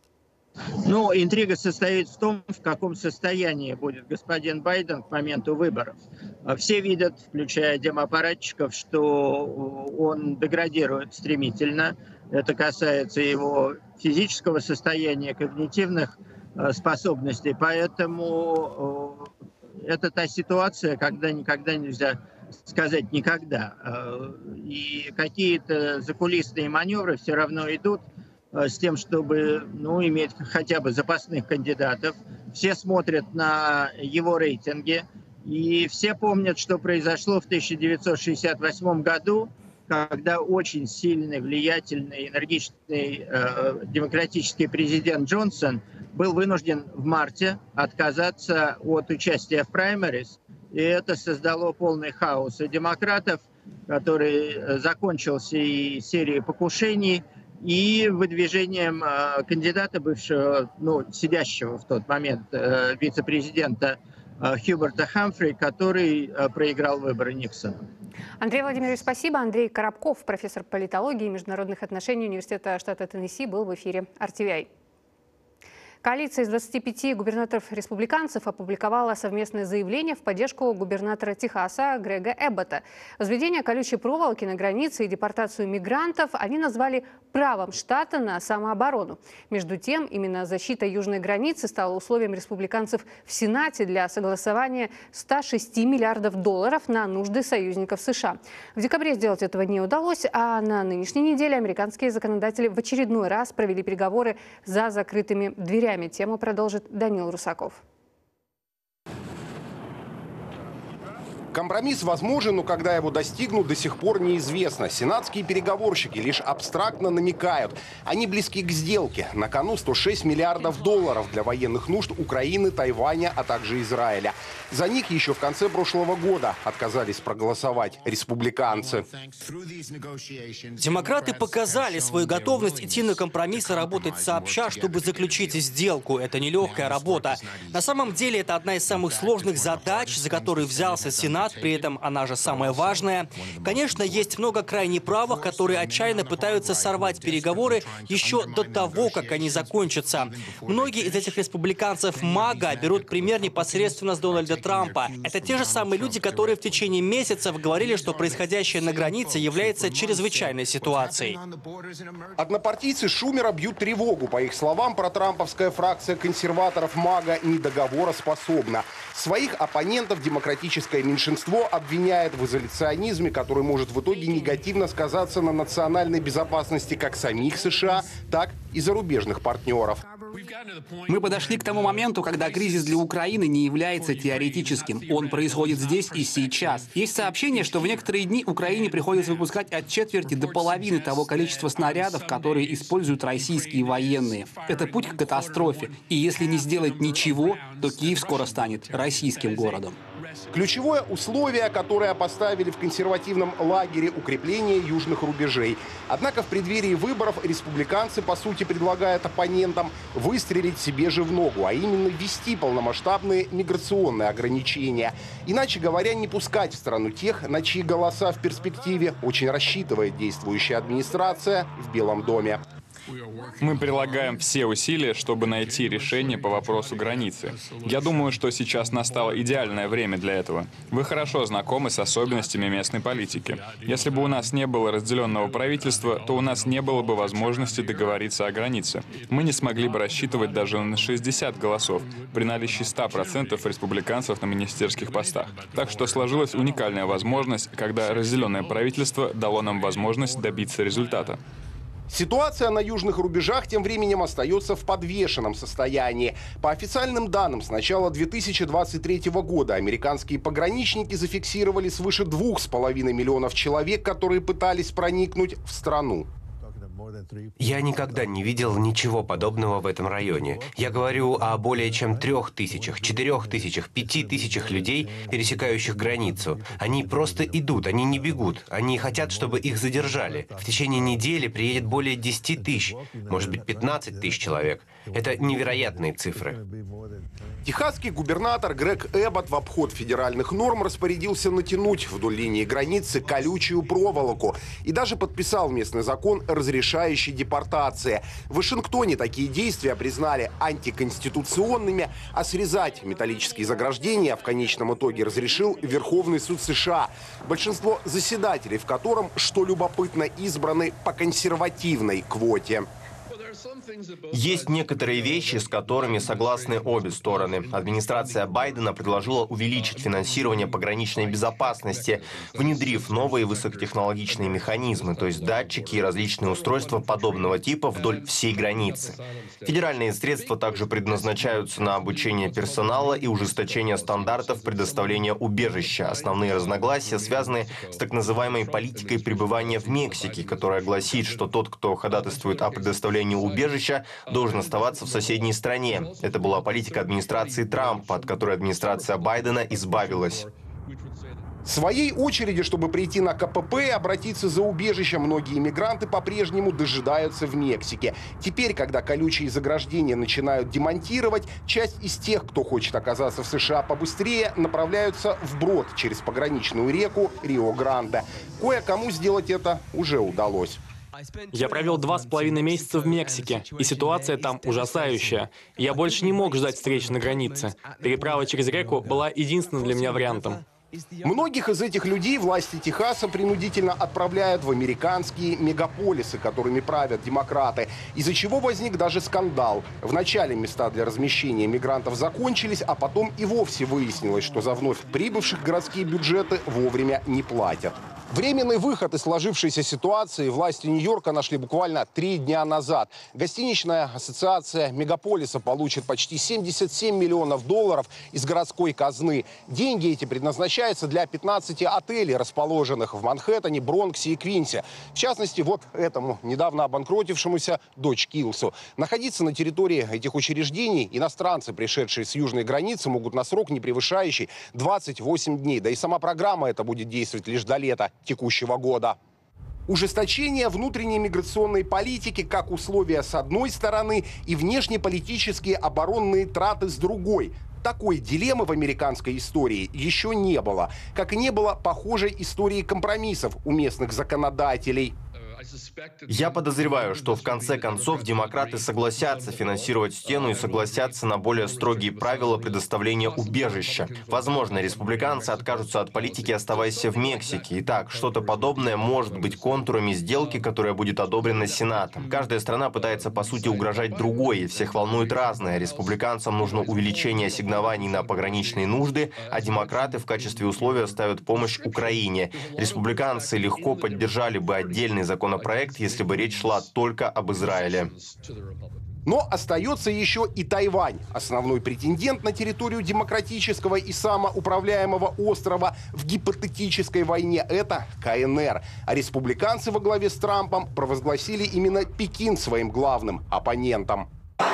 Ну, интрига состоит в том, в каком состоянии будет господин Байден к моменту выборов. Все видят, включая демаппаратчиков, что он деградирует стремительно. Это касается его физического состояния, когнитивных способностей. Поэтому это та ситуация, когда никогда нельзя сказать никогда. И какие-то закулисные маневры все равно идут с тем, чтобы иметь хотя бы запасных кандидатов. Все смотрят на его рейтинги. И все помнят, что произошло в 1968 году, когда очень сильный, влиятельный, энергичный демократический президент Джонсон был вынужден в марте отказаться от участия в праймерис. И это создало полный хаос у демократов, который закончился и серией покушений, и выдвижением кандидата бывшего, сидящего в тот момент вице-президента Хьюберта Хамфри, который проиграл выборы Никсона. Андрей Владимирович, спасибо. Андрей Коробков, профессор политологии и международных отношений Университета штата Теннесси, был в эфире RTVI. Коалиция из 25 губернаторов-республиканцев опубликовала совместное заявление в поддержку губернатора Техаса Грега Эббота. Возведение колючей проволоки на границе и депортацию мигрантов они назвали правом штата на самооборону. Между тем, именно защита южной границы стала условием республиканцев в Сенате для согласования $106 миллиардов на нужды союзников США. В декабре сделать этого не удалось, а на нынешней неделе американские законодатели в очередной раз провели переговоры за закрытыми дверями. Тему продолжит Данил Русаков. Компромисс возможен, но когда его достигнут, до сих пор неизвестно. Сенатские переговорщики лишь абстрактно намекают. Они близки к сделке. На кону $106 миллиардов для военных нужд Украины, Тайваня, а также Израиля. За них еще в конце прошлого года отказались проголосовать республиканцы. Демократы показали свою готовность идти на компромисс и работать сообща, чтобы заключить сделку. Это нелегкая работа. На самом деле это одна из самых сложных задач, за которые взялся Сенат. При этом она же самая важная. Конечно, есть много крайне правых, которые отчаянно пытаются сорвать переговоры еще до того, как они закончатся. Многие из этих республиканцев МАГА берут пример непосредственно с Дональда Трампа. Это те же самые люди, которые в течение месяцев говорили, что происходящее на границе является чрезвычайной ситуацией. Однопартийцы Шумера бьют тревогу. По их словам, протрамповская фракция консерваторов МАГА недоговороспособна. Своих оппонентов демократическое меньшинство обвиняет в изоляционизме, который может в итоге негативно сказаться на национальной безопасности как самих США, так и зарубежных партнеров. Мы подошли к тому моменту, когда кризис для Украины не является теоретическим. Он происходит здесь и сейчас. Есть сообщение, что в некоторые дни Украине приходится выпускать от четверти до половины того количества снарядов, которые используют российские военные. Это путь к катастрофе. И если не сделать ничего, то Киев скоро станет российским городом. Ключевое условие, которое поставили в консервативном лагере — укрепление южных рубежей. Однако в преддверии выборов республиканцы, по сути, предлагают оппонентам выстрелить себе же в ногу, а именно ввести полномасштабные миграционные ограничения. Иначе говоря, не пускать в страну тех, на чьи голоса в перспективе очень рассчитывает действующая администрация в Белом доме. Мы прилагаем все усилия, чтобы найти решение по вопросу границы. Я думаю, что сейчас настало идеальное время для этого. Вы хорошо знакомы с особенностями местной политики. Если бы у нас не было разделенного правительства, то у нас не было бы возможности договориться о границе. Мы не смогли бы рассчитывать даже на 60 голосов при наличии 100% республиканцев на министерских постах. Так что сложилась уникальная возможность, когда разделенное правительство дало нам возможность добиться результата. Ситуация на южных рубежах тем временем остается в подвешенном состоянии. По официальным данным, с начала 2023 года американские пограничники зафиксировали свыше 2,5 миллионов человек, которые пытались проникнуть в страну. Я никогда не видел ничего подобного в этом районе. Я говорю о более чем 3000, 4000, 5000 людей, пересекающих границу. Они просто идут, они не бегут. Они хотят, чтобы их задержали. В течение недели приедет более 10 тысяч, может быть 15 тысяч человек. Это невероятные цифры. Техасский губернатор Грег Эббот в обход федеральных норм распорядился натянуть вдоль линии границы колючую проволоку и даже подписал местный закон, разрешающий депортации. В Вашингтоне такие действия признали антиконституционными, а срезать металлические заграждения в конечном итоге разрешил Верховный суд США, большинство заседателей в котором, что любопытно, избраны по консервативной квоте. Есть некоторые вещи, с которыми согласны обе стороны. Администрация Байдена предложила увеличить финансирование пограничной безопасности, внедрив новые высокотехнологичные механизмы, то есть датчики и различные устройства подобного типа вдоль всей границы. Федеральные средства также предназначаются на обучение персонала и ужесточение стандартов предоставления убежища. Основные разногласия связаны с так называемой политикой пребывания в Мексике, которая гласит, что тот, кто ходатайствует о предоставлении убежища, должен оставаться в соседней стране. Это была политика администрации Трампа, от которой администрация Байдена избавилась. В своей очереди, чтобы прийти на КПП и обратиться за убежищем, многие иммигранты по-прежнему дожидаются в Мексике. Теперь, когда колючие заграждения начинают демонтировать, часть из тех, кто хочет оказаться в США побыстрее, направляются вброд через пограничную реку Рио-Гранде. Кое-кому сделать это уже удалось. Я провел 2,5 месяца в Мексике, и ситуация там ужасающая. Я больше не мог ждать встречи на границе. Переправа через реку была единственным для меня вариантом. Многих из этих людей власти Техаса принудительно отправляют в американские мегаполисы, которыми правят демократы, из-за чего возник даже скандал. Вначале места для размещения мигрантов закончились, а потом и вовсе выяснилось, что за вновь прибывших городские бюджеты вовремя не платят. Временный выход из сложившейся ситуации власти Нью-Йорка нашли буквально 3 дня назад. Гостиничная ассоциация мегаполиса получит почти $77 миллионов из городской казны. Деньги эти предназначаются для 15 отелей, расположенных в Манхэттене, Бронксе и Квинсе. В частности, вот этому недавно обанкротившемуся Dodge Kills'у. Находиться на территории этих учреждений иностранцы, пришедшие с южной границы, могут на срок, не превышающий 28 дней. Да и сама программа эта будет действовать лишь до лета текущего года. Ужесточение внутренней миграционной политики как условия с одной стороны и внешнеполитические оборонные траты с другой. Такой дилеммы в американской истории еще не было. Как и не было похожей истории компромиссов у местных законодателей. Я подозреваю, что в конце концов демократы согласятся финансировать стену и согласятся на более строгие правила предоставления убежища. Возможно, республиканцы откажутся от политики «оставайся в Мексике». Итак, что-то подобное может быть контурами сделки, которая будет одобрена Сенатом. Каждая страна пытается, по сути, угрожать другой, и всех волнует разное. Республиканцам нужно увеличение ассигнований на пограничные нужды, а демократы в качестве условия ставят помощь Украине. Республиканцы легко поддержали бы отдельный законопроект, если бы речь шла только об Израиле. Но остается еще и Тайвань. Основной претендент на территорию демократического и самоуправляемого острова в гипотетической войне – это КНР. А республиканцы во главе с Трампом провозгласили именно Пекин своим главным оппонентом.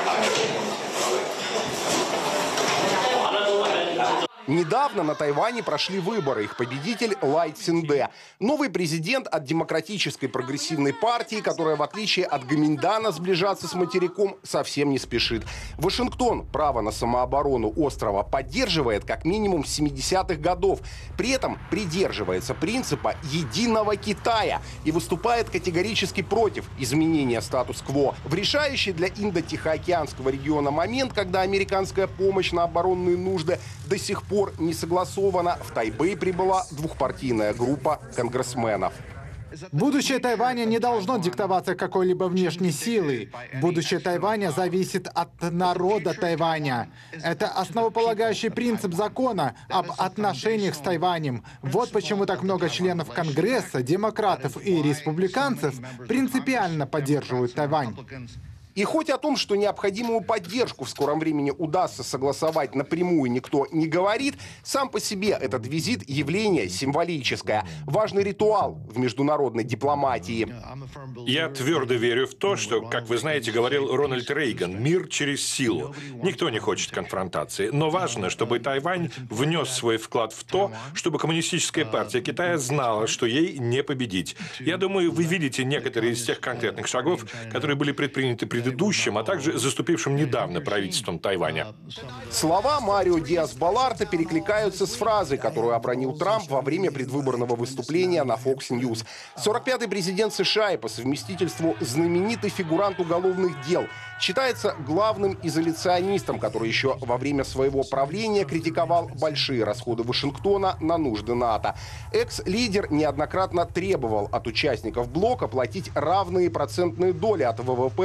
Недавно на Тайване прошли выборы. Их победитель Лай Цзиньде. Новый президент от Демократической прогрессивной партии, которая, в отличие от Гоминьдана, сближаться с материком совсем не спешит. Вашингтон право на самооборону острова поддерживает как минимум с 70-х годов. При этом придерживается принципа единого Китая и выступает категорически против изменения статус-кво. В решающий для Индо-Тихоокеанского региона момент, когда американская помощь на оборонные нужды до сих пор не согласована, в Тайбэй прибыла двухпартийная группа конгрессменов. Будущее Тайваня не должно диктоваться какой-либо внешней силой. Будущее Тайваня зависит от народа Тайваня. Это основополагающий принцип закона об отношениях с Тайванем. Вот почему так много членов Конгресса, демократов и республиканцев принципиально поддерживают Тайвань. И хоть о том, что необходимую поддержку в скором времени удастся согласовать напрямую, никто не говорит, сам по себе этот визит – явление символическое, важный ритуал в международной дипломатии. Я твердо верю в то, что, как вы знаете, говорил Рональд Рейган, мир через силу. Никто не хочет конфронтации, но важно, чтобы Тайвань внес свой вклад в то, чтобы Коммунистическая партия Китая знала, что ей не победить. Я думаю, вы видите некоторые из тех конкретных шагов, которые были предприняты предыдущим, а также заступившим недавно правительством Тайваня. Слова Марио Диас-Баларта перекликаются с фразой, которую обронил Трамп во время предвыборного выступления на Fox News. 45-й президент США и по совместительству знаменитый фигурант уголовных дел считается главным изоляционистом, который еще во время своего правления критиковал большие расходы Вашингтона на нужды НАТО. Экс-лидер неоднократно требовал от участников блока платить равные процентные доли от ВВП в общем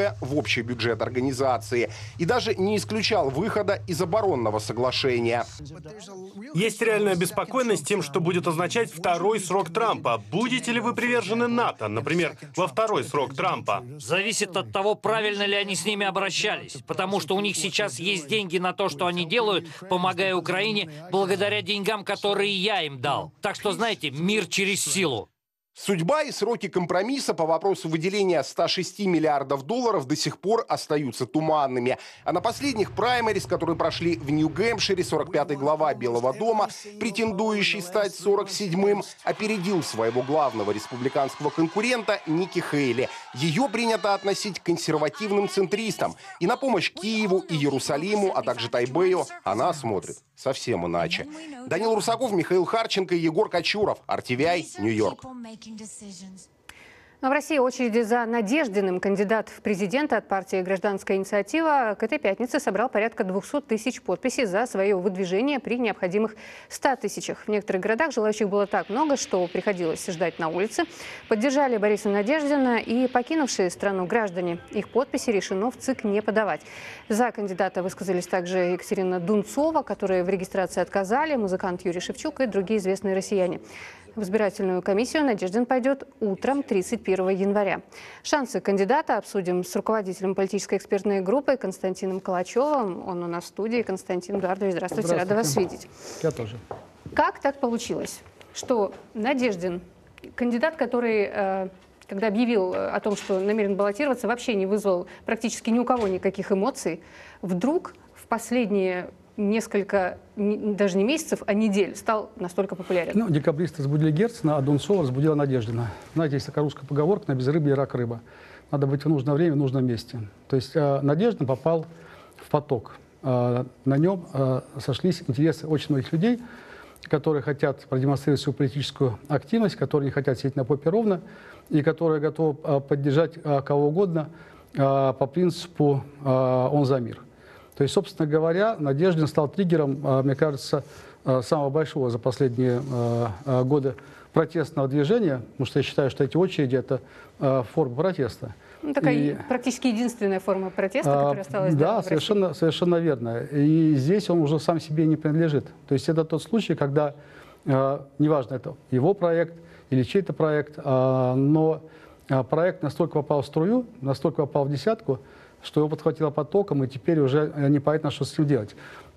общий бюджет организации и даже не исключал выхода из оборонного соглашения. Есть реальная обеспокоенность тем, что будет означать второй срок Трампа. Будете ли вы привержены НАТО, например, во второй срок Трампа? Зависит от того, правильно ли они с ними обращались. Потому что у них сейчас есть деньги на то, что они делают, помогая Украине, благодаря деньгам, которые я им дал. Так что, знаете, мир через силу. Судьба и сроки компромисса по вопросу выделения 106 миллиардов долларов до сих пор остаются туманными. А на последних праймерис, которые прошли в Нью-Гэмпшире, 45-й глава Белого дома, претендующий стать 47-м, опередил своего главного республиканского конкурента Ники Хейли. Ее принято относить к консервативным центристам. И на помощь Киеву и Иерусалиму, а также Тайбэю она смотрит совсем иначе. Данил Русаков, Михаил Харченко и Егор Кочуров. RTVI, Нью-Йорк. Но в России очереди за Надеждиным кандидат в президенты от партии «Гражданская инициатива» к этой пятнице собрал порядка 200 тысяч подписей за свое выдвижение при необходимых 100 тысячах. В некоторых городах желающих было так много, что приходилось ждать на улице. Поддержали Бориса Надеждина и покинувшие страну граждане. Их подписи решено в ЦИК не подавать. За кандидата высказались также Екатерина Дунцова, которые в регистрации отказали, музыкант Юрий Шевчук и другие известные россияне. В избирательную комиссию Надеждин пойдет утром 31 января. Шансы кандидата обсудим с руководителем политической экспертной группы Константином Калачевым. Он у нас в студии. Константин Эдуардович, здравствуйте, рада вас видеть. Я тоже. Как так получилось, что Надеждин, кандидат, который, когда объявил о том, что намерен баллотироваться, вообще не вызвал практически ни у кого никаких эмоций, вдруг в последние несколько, даже не месяцев, а недель стал настолько популярен? Ну, декабристы разбудили Герцена, а Дунцова разбудила Надеждина. Знаете, есть такая русская поговорка: на безрыбье рак рыба. Надо быть в нужное время, в нужном месте. То есть Надеждин попал в поток. На нем сошлись интересы очень многих людей, которые хотят продемонстрировать свою политическую активность, которые не хотят сидеть на попе ровно, и которые готовы поддержать кого угодно по принципу «он за мир». То есть, собственно говоря, Надеждин стал триггером, мне кажется, самого большого за последние годы протестного движения, потому что я считаю, что эти очереди – это форма протеста. Ну, такая практически единственная форма протеста, которая осталась. Да, совершенно верно. И здесь он уже сам себе не принадлежит. То есть это тот случай, когда, неважно, это его проект или чей-то проект, но проект настолько попал в струю, настолько попал в десятку, что его подхватило потоком, и теперь уже непонятно, что с ним делать.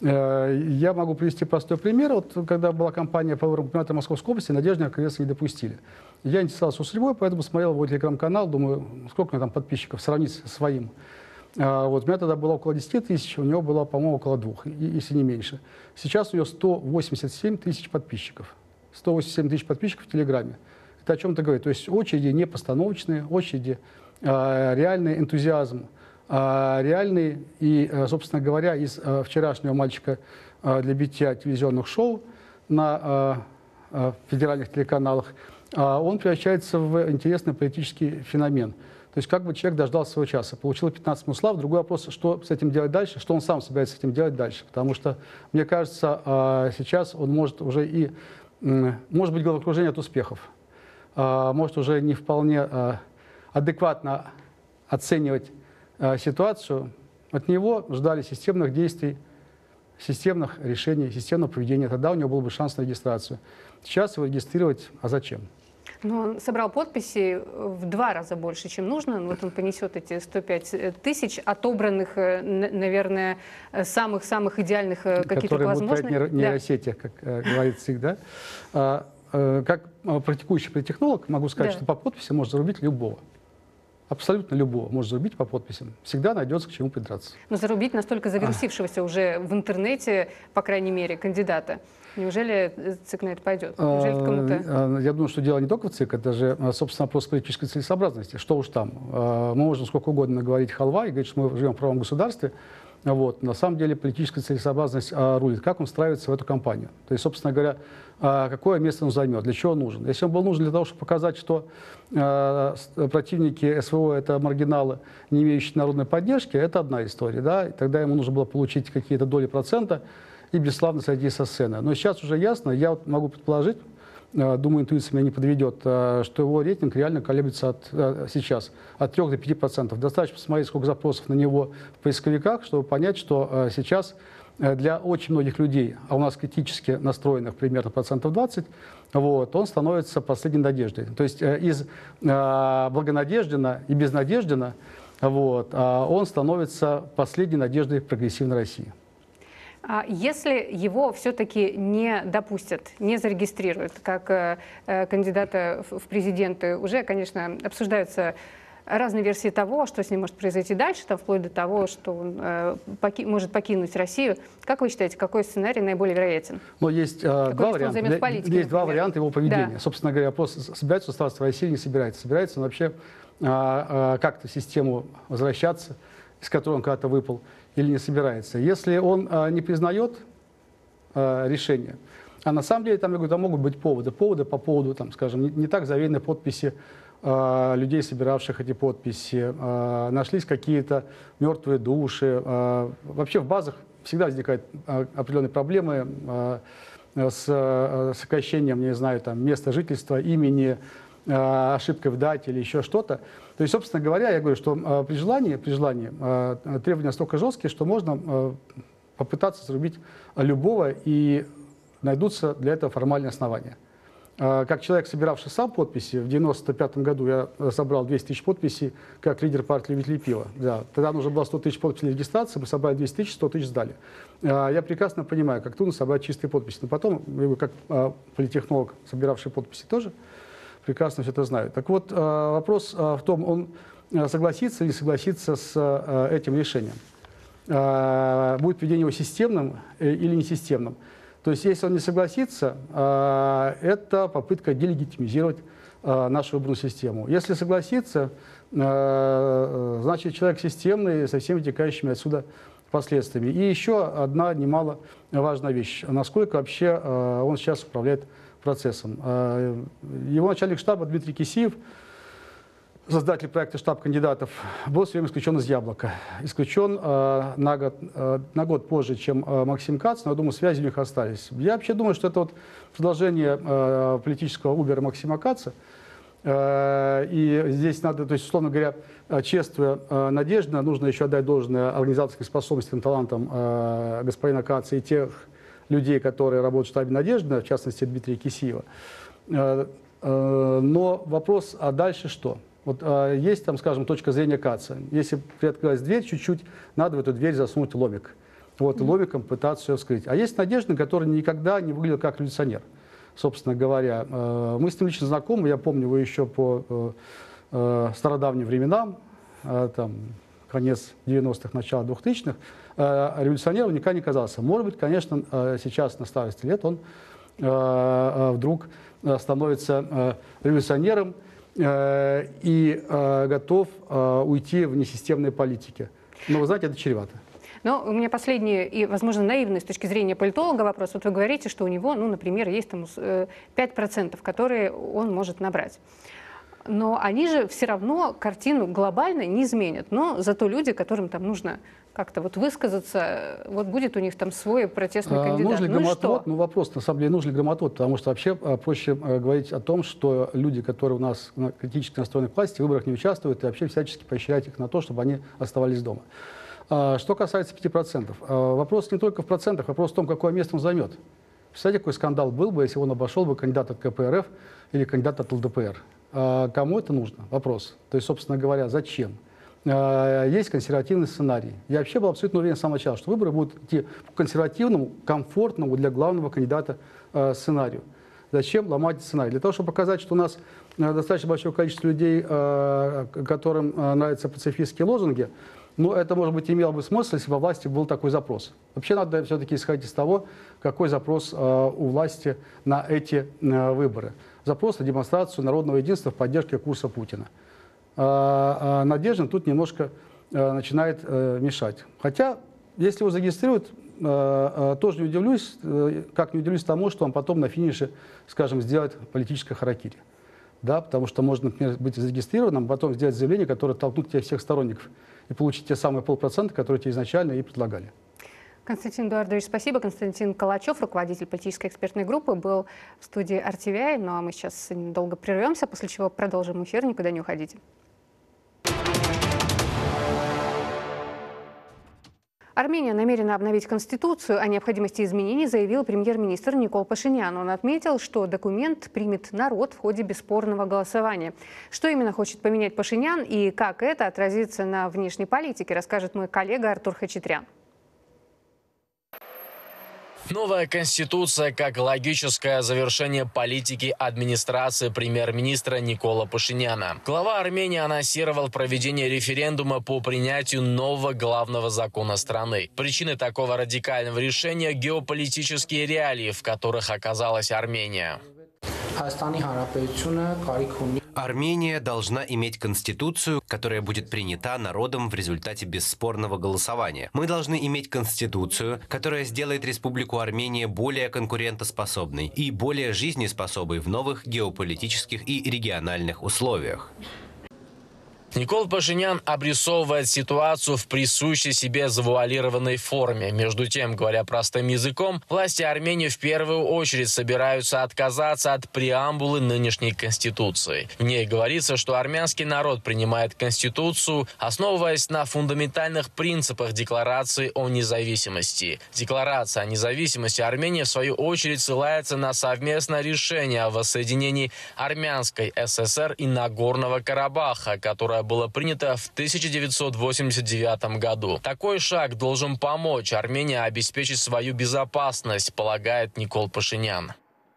Я могу привести простой пример. Вот, когда была кампания по выборам губернатора Московской области, Надеждина, конечно, не допустили. Я интересовался судьбой, поэтому смотрел его телеграм-канал, думаю, сколько у него там подписчиков, сравнить со своим. Вот, у меня тогда было около 10 тысяч, у него было, по-моему, около 2, если не меньше. Сейчас у него 187 тысяч подписчиков. 187 тысяч подписчиков в Телеграме. Это о чем-то говорит. То есть очереди не постановочные, очереди реальный энтузиазм. Реальный и, собственно говоря, из вчерашнего мальчика для битья телевизионных шоу на федеральных телеканалах, он превращается в интересный политический феномен. То есть как бы человек дождался своего часа, получил 15 минут славы. Другой вопрос, что с этим делать дальше, что он сам собирается с этим делать дальше. Потому что, мне кажется, сейчас он может уже и, может быть, головокружение от успехов, может уже не вполне адекватно оценивать ситуацию. От него ждали системных действий, системных решений, системного поведения. Тогда у него был бы шанс на регистрацию. Сейчас его регистрировать, а зачем? Но он собрал подписи в 2 раза больше, чем нужно. Вот он понесет эти 105 тысяч, отобранных, наверное, самых идеальных каких-то возможных. Которые будут нейросети, как говорит ЦИК, да? Как практикующий политтехнолог могу сказать, что по подписи можно зарубить любого. Абсолютно любого можно зарубить по подписям. Всегда найдется к чему придраться. Но зарубить настолько завирусившегося уже в интернете, по крайней мере, кандидата. Неужели ЦИК на это пойдет? Неужели кому-то... Я думаю, что дело не только в ЦИК, это же, собственно, вопрос политической целесообразности. Что уж там. Мы можем сколько угодно говорить халва и говорить, что мы живем в правом государстве. Вот. На самом деле политическая целесообразность рулит. Как он встраивается в эту кампанию? То есть, собственно говоря, какое место он займет, для чего он нужен. Если он был нужен для того, чтобы показать, что противники СВО – это маргиналы, не имеющие народной поддержки, это одна история. Да? И тогда ему нужно было получить какие-то доли процента и бесславно сойти со сцены. Но сейчас уже ясно, я вот могу предположить, думаю, интуиция меня не подведет, что его рейтинг реально колеблется сейчас от 3 до 5%. Достаточно посмотреть, сколько запросов на него в поисковиках, чтобы понять, что сейчас для очень многих людей, а у нас критически настроенных примерно 20%, вот, он становится последней надеждой. То есть из благонадеждена и безнадеждена вот, он становится последней надеждой прогрессивной России. А если его все-таки не допустят, не зарегистрируют как кандидата в президенты, уже, конечно, обсуждаются разные версии того, что с ним может произойти дальше, там, вплоть до того, что он может покинуть Россию. Как вы считаете, какой сценарий наиболее вероятен? Но есть два варианта. Есть два варианта его поведения. Да. Собственно говоря, вопрос, собирается оставаться в России или не собирается. Собирается он вообще как-то в систему возвращаться, из которой он когда-то выпал, или не собирается. Если он не признает решение, а на самом деле там, я говорю, там могут быть поводы по поводу, там, скажем, не так заверенной подписи людей, собиравших эти подписи, нашлись какие-то мертвые души. Вообще в базах всегда возникают определенные проблемы с сокращением, не знаю, там, места жительства, имени, ошибкой в дате или еще что-то. То есть, собственно говоря, я говорю, что при желании требования настолько жесткие, что можно попытаться зарубить любого, и найдутся для этого формальные основания. Как человек, собиравший сам подписи, в 1995 году я собрал 200 тысяч подписей как лидер партии «Любители пива». Да. Тогда нужно было 100 тысяч подписей для регистрации, мы собрали 200 тысяч, 100 тысяч сдали. Я прекрасно понимаю, как трудно собрать чистые подписи. Но потом, как политтехнолог, собиравший подписи, тоже прекрасно все это знаю. Так вот, вопрос в том, он согласится или не согласится с этим решением. Будет введение его системным или несистемным. То есть, если он не согласится, это попытка делегитимизировать нашу выборную систему. Если согласится, значит, человек системный со всеми вытекающими отсюда последствиями. И еще одна немаловажная вещь. Насколько вообще он сейчас управляет процессом. Его начальник штаба Дмитрий Кисеев, создатель проекта «Штаб кандидатов», был все время исключен из «Яблока». Исключен на год позже, чем Максим Кац, но, я думаю, связи у них остались. Я вообще думаю, что это вот продолжение политического Убера Максима Каца. И здесь надо, то есть, условно говоря, чествуя Надеждина, нужно еще отдать должное организаторским способностям, талантам господина Каца и тех людей, которые работают в штабе Надеждина, в частности, Дмитрия Кисеева. Но вопрос, а дальше что? Вот есть там, скажем, точка зрения Каца. Если приоткрылась дверь чуть-чуть, надо в эту дверь засунуть ломик. Вот, и ломиком пытаться ее вскрыть. А есть Надеждин, который никогда не выглядел как революционер, собственно говоря. Мы с ним лично знакомы, я помню его еще по стародавним временам, там, конец 90-х, начало 2000-х. Революционером никогда не казался. Может быть, конечно, сейчас на старости лет он вдруг становится революционером и готов уйти в несистемные политики. Но, вы знаете, это чревато. Но у меня последний и, возможно, наивный с точки зрения политолога вопрос. Вот вы говорите, что у него, ну, например, есть там 5%, которые он может набрать. Но они же все равно картину глобально не изменят. Но зато люди, которым там нужно как-то вот высказаться, вот будет у них там свой протестный кандидат. Нужен ли грамотвод? Ну, вопрос, на самом деле, нужен ли грамотвод? Потому что вообще проще говорить о том, что люди, которые у нас критически настроены к власти, в выборах не участвуют, и вообще всячески поощрять их на то, чтобы они оставались дома. Что касается 5%, вопрос не только в процентах, вопрос в том, какое место он займет. Представляете, какой скандал был бы, если он обошел бы кандидата от КПРФ или кандидата от ЛДПР? Кому это нужно? Вопрос. То есть, собственно говоря, зачем? Есть консервативный сценарий. Я вообще был абсолютно уверен с самого начала, что выборы будут идти по консервативному, комфортному для главного кандидата сценарию. Зачем ломать сценарий? Для того, чтобы показать, что у нас достаточно большое количество людей, которым нравятся пацифистские лозунги. Но это, может быть, имело бы смысл, если во власти был такой запрос. Вообще надо все-таки исходить из того, какой запрос у власти на эти выборы. Запрос на демонстрацию народного единства в поддержке курса Путина. Надеждин тут немножко начинает мешать. Хотя, если его зарегистрируют, тоже не удивлюсь, как не удивлюсь тому, что он потом на финише, скажем, сделает политическое харакири. Да, потому что можно, например, быть зарегистрированным, потом сделать заявление, которое толкнут тебе всех сторонников и получить те самые 0,5%, которые тебе изначально и предлагали. Константин Эдуардович, спасибо. Константин Калачев, руководитель политической экспертной группы, был в студии RTVI. Ну а мы сейчас недолго прервемся, после чего продолжим эфир. Никуда не уходите. Армения намерена обновить Конституцию. О необходимости изменений заявил премьер-министр Никол Пашинян. Он отметил, что документ примет народ в ходе бесспорного голосования. Что именно хочет поменять Пашинян и как это отразится на внешней политике, расскажет мой коллега Артур Хачатрян. Новая конституция как логическое завершение политики администрации премьер-министра Никола Пашиняна. Глава Армении анонсировал проведение референдума по принятию нового главного закона страны. Причиной такого радикального решения – геополитические реалии, в которых оказалась Армения. Армения должна иметь конституцию, которая будет принята народом в результате бесспорного голосования. Мы должны иметь конституцию, которая сделает Республику Армения более конкурентоспособной и более жизнеспособной в новых геополитических и региональных условиях. Никол Пашинян обрисовывает ситуацию в присущей себе завуалированной форме. Между тем, говоря простым языком, власти Армении в первую очередь собираются отказаться от преамбулы нынешней Конституции. В ней говорится, что армянский народ принимает Конституцию, основываясь на фундаментальных принципах Декларации о независимости. Декларация о независимости Армении, в свою очередь, ссылается на совместное решение о воссоединении Армянской ССР и Нагорного Карабаха, которое было принято в 1989 году. Такой шаг должен помочь Армении обеспечить свою безопасность, полагает Никол Пашинян.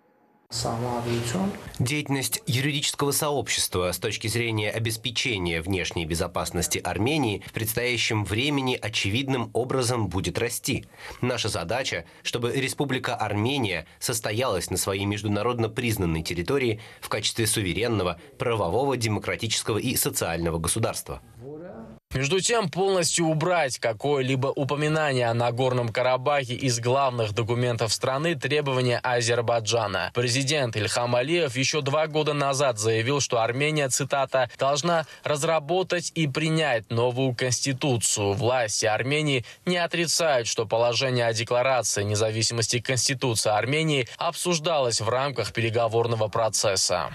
Деятельность юридического сообщества с точки зрения обеспечения внешней безопасности Армении в предстоящем времени очевидным образом будет расти. Наша задача, чтобы Республика Армения состоялась на своей международно признанной территории в качестве суверенного, правового, демократического и социального государства. Между тем, полностью убрать какое-либо упоминание о Нагорном Карабахе из главных документов страны – требования Азербайджана. Президент Ильхам Алиев еще 2 года назад заявил, что Армения, цитата, «должна разработать и принять новую конституцию». Власти Армении не отрицают, что положение о декларации независимости Конституции Армении обсуждалось в рамках переговорного процесса.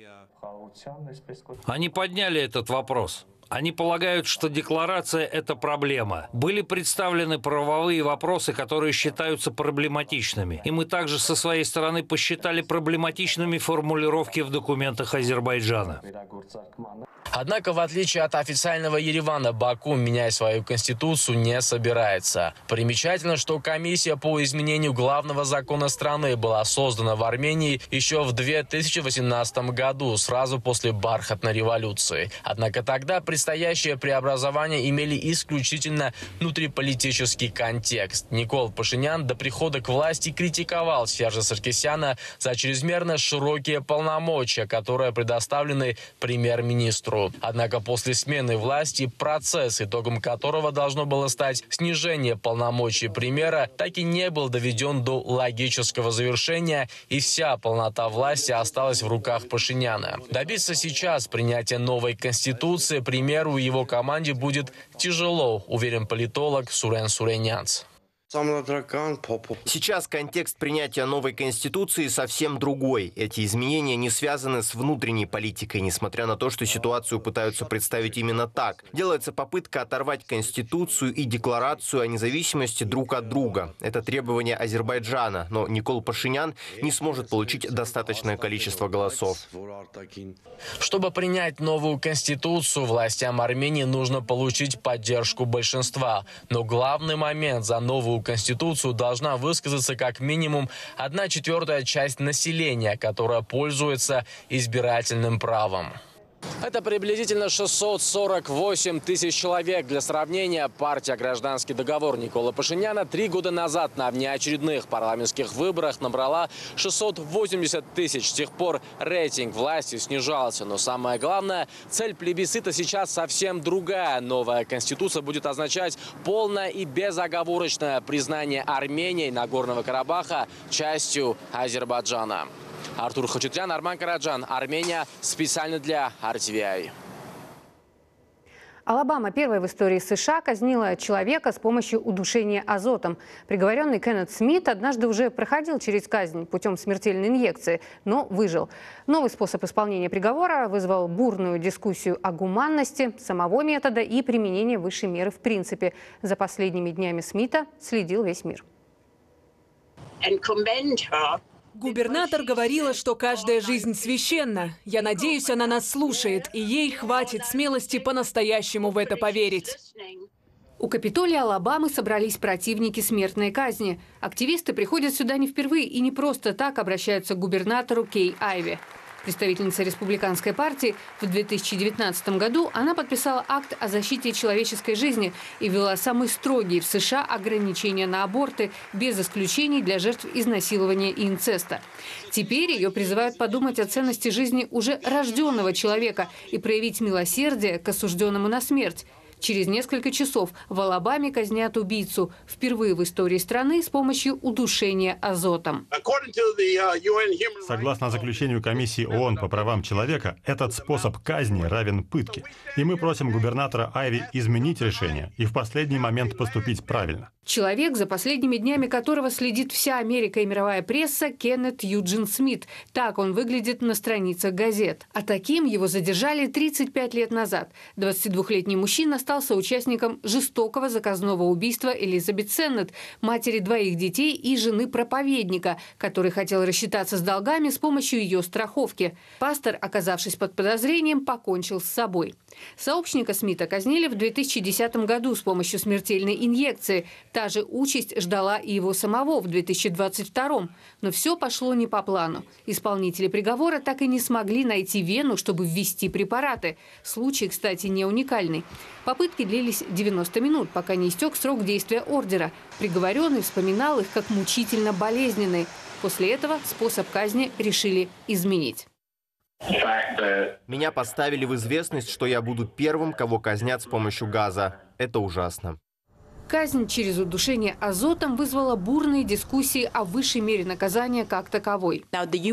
Они подняли этот вопрос. Они полагают, что декларация – это проблема. Были представлены правовые вопросы, которые считаются проблематичными. И мы также со своей стороны посчитали проблематичными формулировки в документах Азербайджана. Однако, в отличие от официального Еревана, Баку менять свою конституцию не собирается. Примечательно, что комиссия по изменению главного закона страны была создана в Армении еще в 2018 году, сразу после бархатной революции. Однако тогда предстоящие преобразования имели исключительно внутриполитический контекст. Никол Пашинян до прихода к власти критиковал Сержа Саркисяна за чрезмерно широкие полномочия, которые предоставлены премьер-министру. Однако после смены власти процесс, итогом которого должно было стать снижение полномочий премьера, так и не был доведен до логического завершения, и вся полнота власти осталась в руках Пашиняна. Добиться сейчас принятия новой конституции премьеру и его команде будет тяжело, уверен политолог Сурен Суренянц. Сейчас контекст принятия новой конституции совсем другой. Эти изменения не связаны с внутренней политикой, несмотря на то, что ситуацию пытаются представить именно так. Делается попытка оторвать конституцию и декларацию о независимости друг от друга. Это требование Азербайджана, но Никол Пашинян не сможет получить достаточное количество голосов. Чтобы принять новую конституцию, властям Армении нужно получить поддержку большинства. Но главный момент: за новую конституцию должна высказаться как минимум 1/4 часть населения, которая пользуется избирательным правом. Это приблизительно 648 тысяч человек. Для сравнения, партия «Гражданский договор» Никола Пашиняна 3 года назад на внеочередных парламентских выборах набрала 680 тысяч. С тех пор рейтинг власти снижался. Но самое главное, цель плебисцита сейчас совсем другая. Новая конституция будет означать полное и безоговорочное признание Армении и Нагорного Карабаха частью Азербайджана. Артур Хачатрян, Арман Караджан, Армения, специально для RTVI. Алабама первой в истории США казнила человека с помощью удушения азотом. Приговоренный Кеннет Смит однажды уже проходил через казнь путем смертельной инъекции, но выжил. Новый способ исполнения приговора вызвал бурную дискуссию о гуманности самого метода и применения высшей меры в принципе. За последними днями Смита следил весь мир. Губернатор говорила, что каждая жизнь священна. Я надеюсь, она нас слушает, и ей хватит смелости по-настоящему в это поверить. У Капитолия Алабамы собрались противники смертной казни. Активисты приходят сюда не впервые и не просто так обращаются к губернатору Кей Айви. Представительница республиканской партии, в 2019 году она подписала акт о защите человеческой жизни и ввела самые строгие в США ограничения на аборты, без исключений для жертв изнасилования и инцеста. Теперь ее призывают подумать о ценности жизни уже рожденного человека и проявить милосердие к осужденному на смерть. Через несколько часов в Алабаме казнят убийцу впервые в истории страны с помощью удушения азотом. Согласно заключению комиссии ООН по правам человека, этот способ казни равен пытке. И мы просим губернатора Айви изменить решение и в последний момент поступить правильно. Человек, за последними днями которого следит вся Америка и мировая пресса, Кеннет Юджин Смит. Так он выглядит на страницах газет. А таким его задержали 35 лет назад. 22-летний мужчина стал соучастником жестокого заказного убийства Элизабет Сеннет, матери 2 детей и жены проповедника, который хотел рассчитаться с долгами с помощью ее страховки. Пастор, оказавшись под подозрением, покончил с собой. Сообщника Смита казнили в 2010 году с помощью смертельной инъекции. Та же участь ждала и его самого в 2022. Но все пошло не по плану. Исполнители приговора так и не смогли найти вену, чтобы ввести препараты. Случай, кстати, не уникальный. Попытки длились 90 минут, пока не истек срок действия ордера. Приговоренный вспоминал их как мучительно болезненные. После этого способ казни решили изменить. Меня поставили в известность, что я буду первым, кого казнят с помощью газа. Это ужасно. Казнь через удушение азотом вызвала бурные дискуссии о высшей мере наказания как таковой.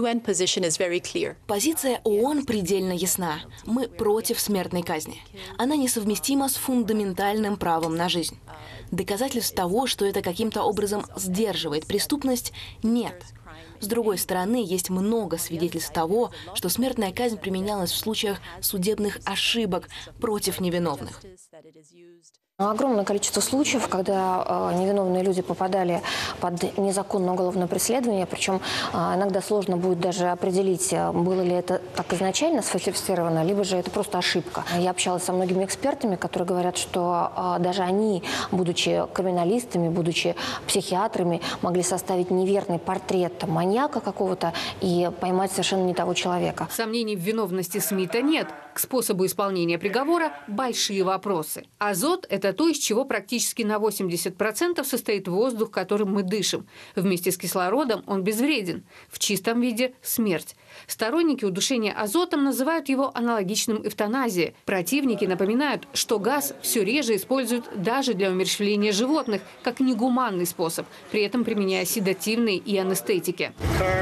Позиция ООН предельно ясна. Мы против смертной казни. Она несовместима с фундаментальным правом на жизнь. Доказательств того, что это каким-то образом сдерживает преступность, нет. С другой стороны, есть много свидетельств того, что смертная казнь применялась в случаях судебных ошибок против невиновных. Огромное количество случаев, когда невиновные люди попадали под незаконное уголовное преследование, причем иногда сложно будет даже определить, было ли это так изначально сфальсифицировано, либо же это просто ошибка. Я общалась со многими экспертами, которые говорят, что даже они, будучи криминалистами, будучи психиатрами, могли составить неверный портрет маньяка какого-то и поймать совершенно не того человека. Сомнений в виновности Смита нет. К способу исполнения приговора большие вопросы. Азот – это то, из чего практически на 80% состоит воздух, которым мы дышим. Вместе с кислородом он безвреден. В чистом виде – смерть. Сторонники удушения азотом называют его аналогичным эвтаназии. Противники напоминают, что газ все реже используют даже для умерщвления животных, как негуманный способ, при этом применяя седативные и анестетики.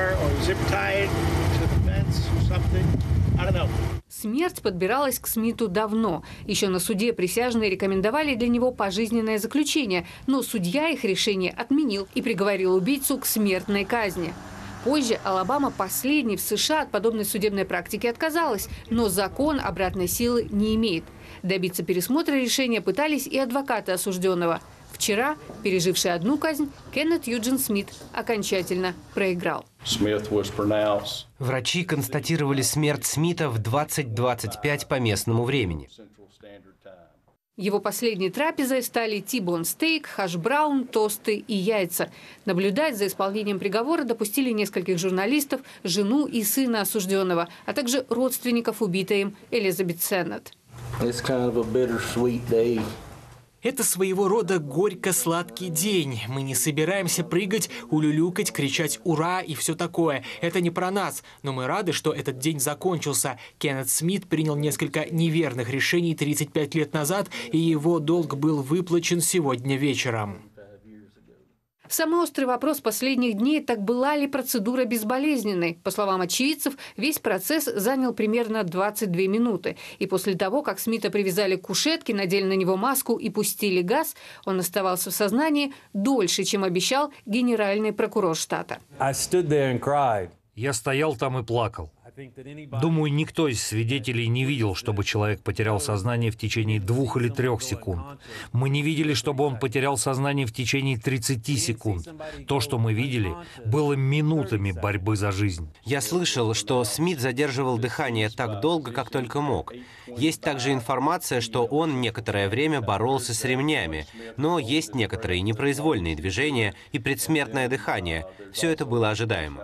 Смерть подбиралась к Смиту давно. Еще на суде присяжные рекомендовали для него пожизненное заключение, но судья их решение отменил и приговорил убийцу к смертной казни. Позже Алабама, последней в США, от подобной судебной практики отказалась, но закон обратной силы не имеет. Добиться пересмотра решения пытались и адвокаты осужденного. Вчера, переживший одну казнь, Кеннет Юджин Смит окончательно проиграл. Врачи констатировали смерть Смита в 20:25 по местному времени. Его последней трапезой стали тибон стейк, хаш-браун, тосты и яйца. Наблюдать за исполнением приговора допустили нескольких журналистов, жену и сына осужденного, а также родственников убитой им Элизабет Сеннет. Это своего рода горько-сладкий день. Мы не собираемся прыгать, улюлюкать, кричать «Ура!» и все такое. Это не про нас, но мы рады, что этот день закончился. Кеннет Смит принял несколько неверных решений 35 лет назад, и его долг был выплачен сегодня вечером. Самый острый вопрос последних дней – так была ли процедура безболезненной? По словам очевидцев, весь процесс занял примерно 22 минуты. И после того, как Смита привязали к кушетке, надели на него маску и пустили газ, он оставался в сознании дольше, чем обещал генеральный прокурор штата. Я стоял там и плакал. Думаю, никто из свидетелей не видел, чтобы человек потерял сознание в течение 2 или 3 секунд. Мы не видели, чтобы он потерял сознание в течение 30 секунд. То, что мы видели, было минутами борьбы за жизнь. Я слышал, что Смит задерживал дыхание так долго, как только мог. Есть также информация, что он некоторое время боролся с ремнями, но есть некоторые непроизвольные движения и предсмертное дыхание. Все это было ожидаемо.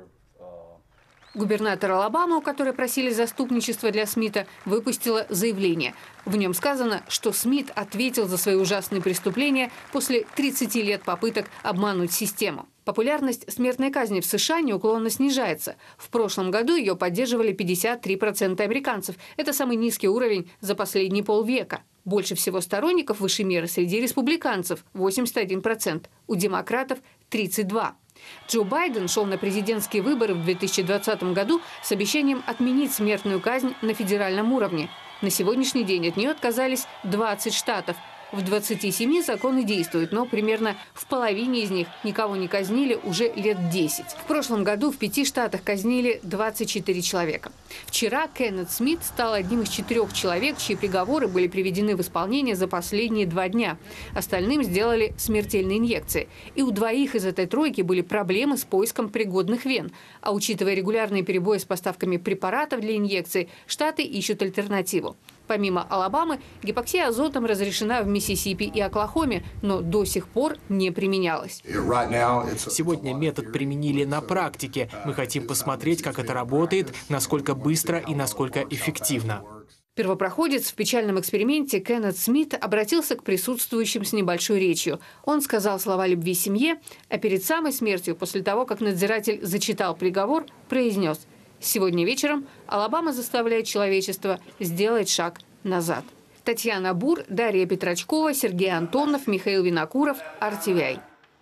Губернатор Алабамы, у которой просили заступничество для Смита, выпустила заявление. В нем сказано, что Смит ответил за свои ужасные преступления после 30 лет попыток обмануть систему. Популярность смертной казни в США неуклонно снижается. В прошлом году ее поддерживали 53% американцев. Это самый низкий уровень за последние полвека. Больше всего сторонников высшей меры среди республиканцев – 81%, у демократов – 32%. Джо Байден шел на президентские выборы в 2020 году с обещанием отменить смертную казнь на федеральном уровне. На сегодняшний день от нее отказались 20 штатов. В 27 законы действуют, но примерно в половине из них никого не казнили уже лет 10. В прошлом году в 5 штатах казнили 24 человека. Вчера Кеннет Смит стал одним из 4 человек, чьи приговоры были приведены в исполнение за последние 2 дня. Остальным сделали смертельные инъекции. И у 2 из этой тройки были проблемы с поиском пригодных вен. А учитывая регулярные перебои с поставками препаратов для инъекций, штаты ищут альтернативу. Помимо Алабамы, гипоксия азотом разрешена в Миссисипи и Оклахоме, но до сих пор не применялась. Сегодня метод применили на практике. Мы хотим посмотреть, как это работает, насколько быстро и насколько эффективно. Первопроходец в печальном эксперименте Кеннет Смит обратился к присутствующим с небольшой речью. Он сказал слова любви семье, а перед самой смертью, после того, как надзиратель зачитал приговор, произнес: «Сегодня вечером Алабама заставляет человечество сделать шаг назад». Татьяна Бур, Дарья Петрачкова, Сергей Антонов, Михаил Винокуров, RTVI.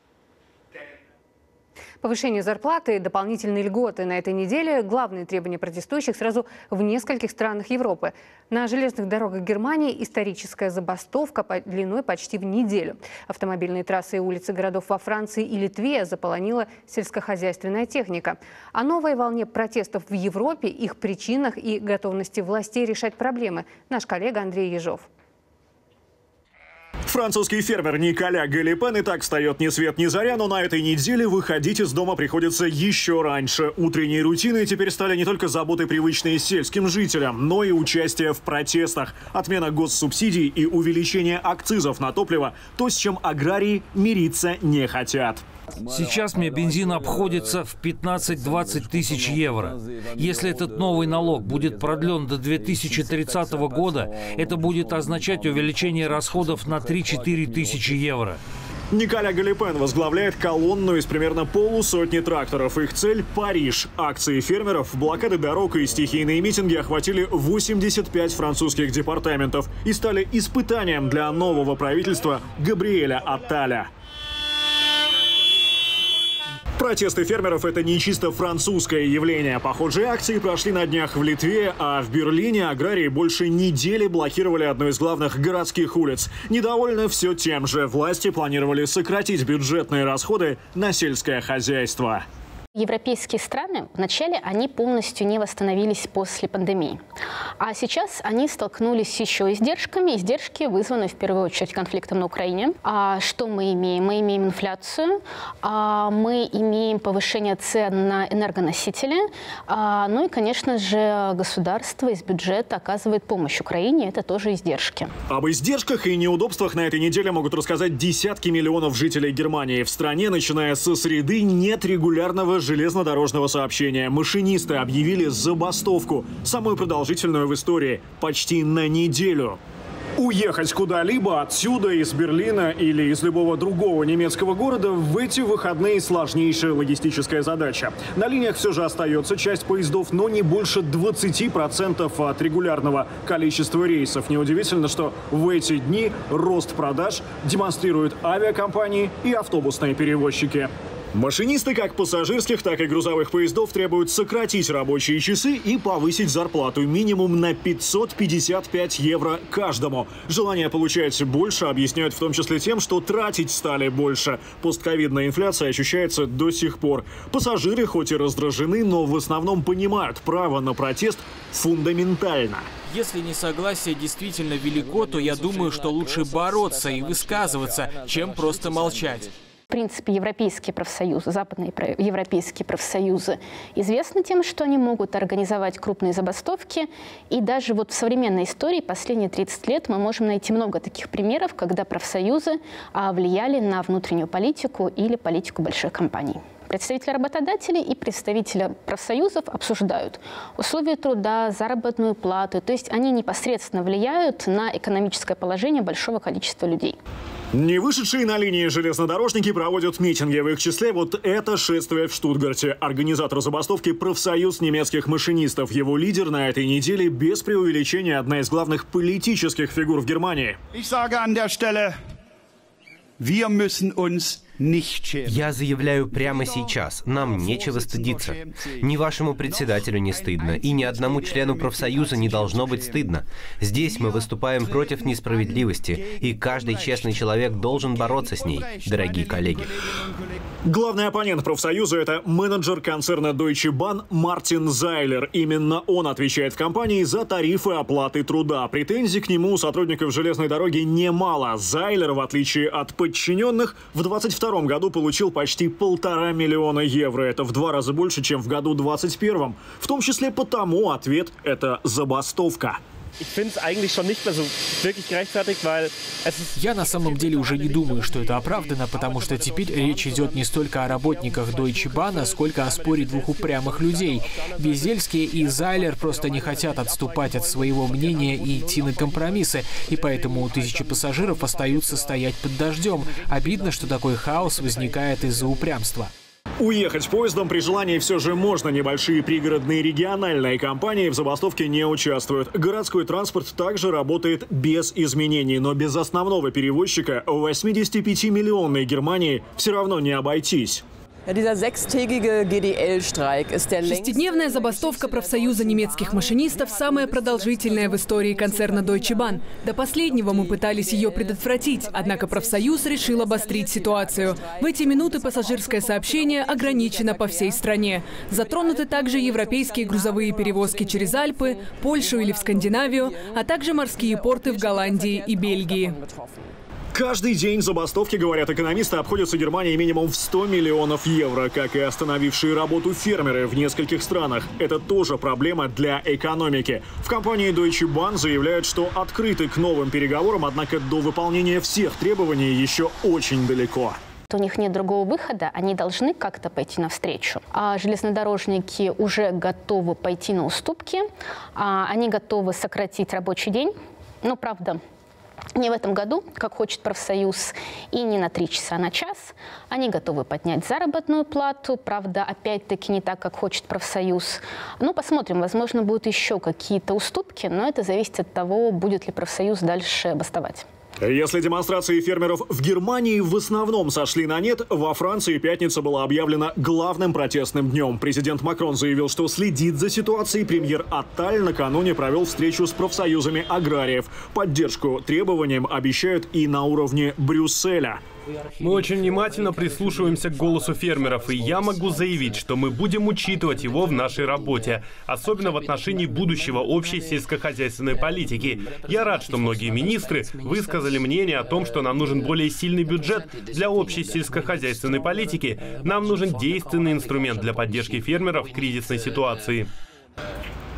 Повышение зарплаты и дополнительные льготы на этой неделе – главные требования протестующих сразу в нескольких странах Европы. На железных дорогах Германии историческая забастовка длиной почти в неделю. Автомобильные трассы и улицы городов во Франции и Литве заполонила сельскохозяйственная техника. О новой волне протестов в Европе, их причинах и готовности властей решать проблемы наш коллега Андрей Ежов. Французский фермер Николя Галипен и так встает ни свет ни заря, но на этой неделе выходить из дома приходится еще раньше. Утренние рутины теперь стали не только заботой, привычной сельским жителям, но и участие в протестах. Отмена госсубсидий и увеличение акцизов на топливо – то, с чем аграрии мириться не хотят. Сейчас мне бензин обходится в 15-20 тысяч евро. Если этот новый налог будет продлен до 2030 года, это будет означать увеличение расходов на 3-4 тысячи евро. Николя Галипен возглавляет колонну из примерно полусотни тракторов. Их цель – Париж. Акции фермеров, блокады дорог и стихийные митинги охватили 85 французских департаментов и стали испытанием для нового правительства Габриэля Атталя. Протесты фермеров – это не чисто французское явление. Похожие акции прошли на днях в Литве, а в Берлине аграрии больше недели блокировали одну из главных городских улиц. Недовольны все тем же. Власти планировали сократить бюджетные расходы на сельское хозяйство. Европейские страны вначале они полностью не восстановились после пандемии. А сейчас они столкнулись еще с издержками. Издержки вызваны в первую очередь конфликтом на Украине. А что мы имеем? Мы имеем инфляцию, мы имеем повышение цен на энергоносители. Ну и, конечно же, государство из бюджета оказывает помощь Украине. Это тоже издержки. Об издержках и неудобствах на этой неделе могут рассказать десятки миллионов жителей Германии. В стране, начиная со среды, нет регулярного железнодорожного сообщения. Машинисты объявили забастовку, самую продолжительную в истории, почти на неделю. Уехать куда-либо отсюда, из Берлина или из любого другого немецкого города в эти выходные сложнейшая логистическая задача. На линиях все же остается часть поездов, но не больше 20% от регулярного количества рейсов. Неудивительно, что в эти дни рост продаж демонстрируют авиакомпании и автобусные перевозчики. Машинисты как пассажирских, так и грузовых поездов требуют сократить рабочие часы и повысить зарплату минимум на 555 евро каждому. Желание получать больше объясняют в том числе тем, что тратить стали больше. Постковидная инфляция ощущается до сих пор. Пассажиры хоть и раздражены, но в основном понимают, право на протест фундаментально. Если несогласие действительно велико, то я думаю, что лучше бороться и высказываться, чем просто молчать. В принципе, европейские профсоюзы, западные европейские профсоюзы известны тем, что они могут организовать крупные забастовки. И даже вот в современной истории последние 30 лет мы можем найти много таких примеров, когда профсоюзы влияли на внутреннюю политику или политику больших компаний. Представители работодателей и представители профсоюзов обсуждают условия труда, заработную плату. То есть они непосредственно влияют на экономическое положение большого количества людей. Не вышедшие на линии железнодорожники проводят митинги. В их числе вот это шествие в Штутгарте. Организатор забастовки – профсоюз немецких машинистов. Его лидер на этой неделе без преувеличения одна из главных политических фигур в Германии. Я заявляю прямо сейчас, нам нечего стыдиться. Ни вашему председателю не стыдно, и ни одному члену профсоюза не должно быть стыдно. Здесь мы выступаем против несправедливости, и каждый честный человек должен бороться с ней, дорогие коллеги. Главный оппонент профсоюза – это менеджер концерна Deutsche Bahn Мартин Зайлер. Именно он отвечает в компании за тарифы оплаты труда. Претензий к нему у сотрудников железной дороги немало. Зайлер, в отличие от подчиненных, в 2022 году получил почти 1,5 миллиона евро. Это в 2 раза больше, чем в году 2021. В том числе потому ответ – это забастовка. Я на самом деле уже не думаю, что это оправдано, потому что теперь речь идет не столько о работниках Deutsche Bahn, сколько о споре двух упрямых людей. Безельский и Зайлер просто не хотят отступать от своего мнения и идти на компромиссы, и поэтому тысячи пассажиров остаются стоять под дождем. Обидно, что такой хаос возникает из-за упрямства. Уехать поездом при желании все же можно. Небольшие пригородные региональные компании в забастовке не участвуют. Городской транспорт также работает без изменений. Но без основного перевозчика в 85-миллионной Германии все равно не обойтись. Шестидневная забастовка профсоюза немецких машинистов самая продолжительная в истории концерна Deutsche Bahn. До последнего мы пытались ее предотвратить, однако профсоюз решил обострить ситуацию. В эти минуты пассажирское сообщение ограничено по всей стране. Затронуты также европейские грузовые перевозки через Альпы, Польшу или в Скандинавию, а также морские порты в Голландии и Бельгии. Каждый день забастовки, говорят экономисты, обходятся Германии минимум в 100 миллионов евро, как и остановившие работу фермеры в нескольких странах. Это тоже проблема для экономики. В компании Deutsche Bahn заявляют, что открыты к новым переговорам, однако до выполнения всех требований еще очень далеко. У них нет другого выхода, они должны как-то пойти навстречу. А железнодорожники уже готовы пойти на уступки, они готовы сократить рабочий день, но правда, не в этом году, как хочет профсоюз, и не на 3 часа, а на час. Они готовы поднять заработную плату, правда, опять-таки не так, как хочет профсоюз. Ну, посмотрим, возможно, будут еще какие-то уступки, но это зависит от того, будет ли профсоюз дальше бастовать. Если демонстрации фермеров в Германии в основном сошли на нет, во Франции пятница была объявлена главным протестным днем. Президент Макрон заявил, что следит за ситуацией. Премьер Атталь накануне провел встречу с профсоюзами аграриев. Поддержку требованиям обещают и на уровне Брюсселя. Мы очень внимательно прислушиваемся к голосу фермеров, и я могу заявить, что мы будем учитывать его в нашей работе, особенно в отношении будущего общей сельскохозяйственной политики. Я рад, что многие министры высказали мнение о том, что нам нужен более сильный бюджет для общей сельскохозяйственной политики. Нам нужен действенный инструмент для поддержки фермеров в кризисной ситуации.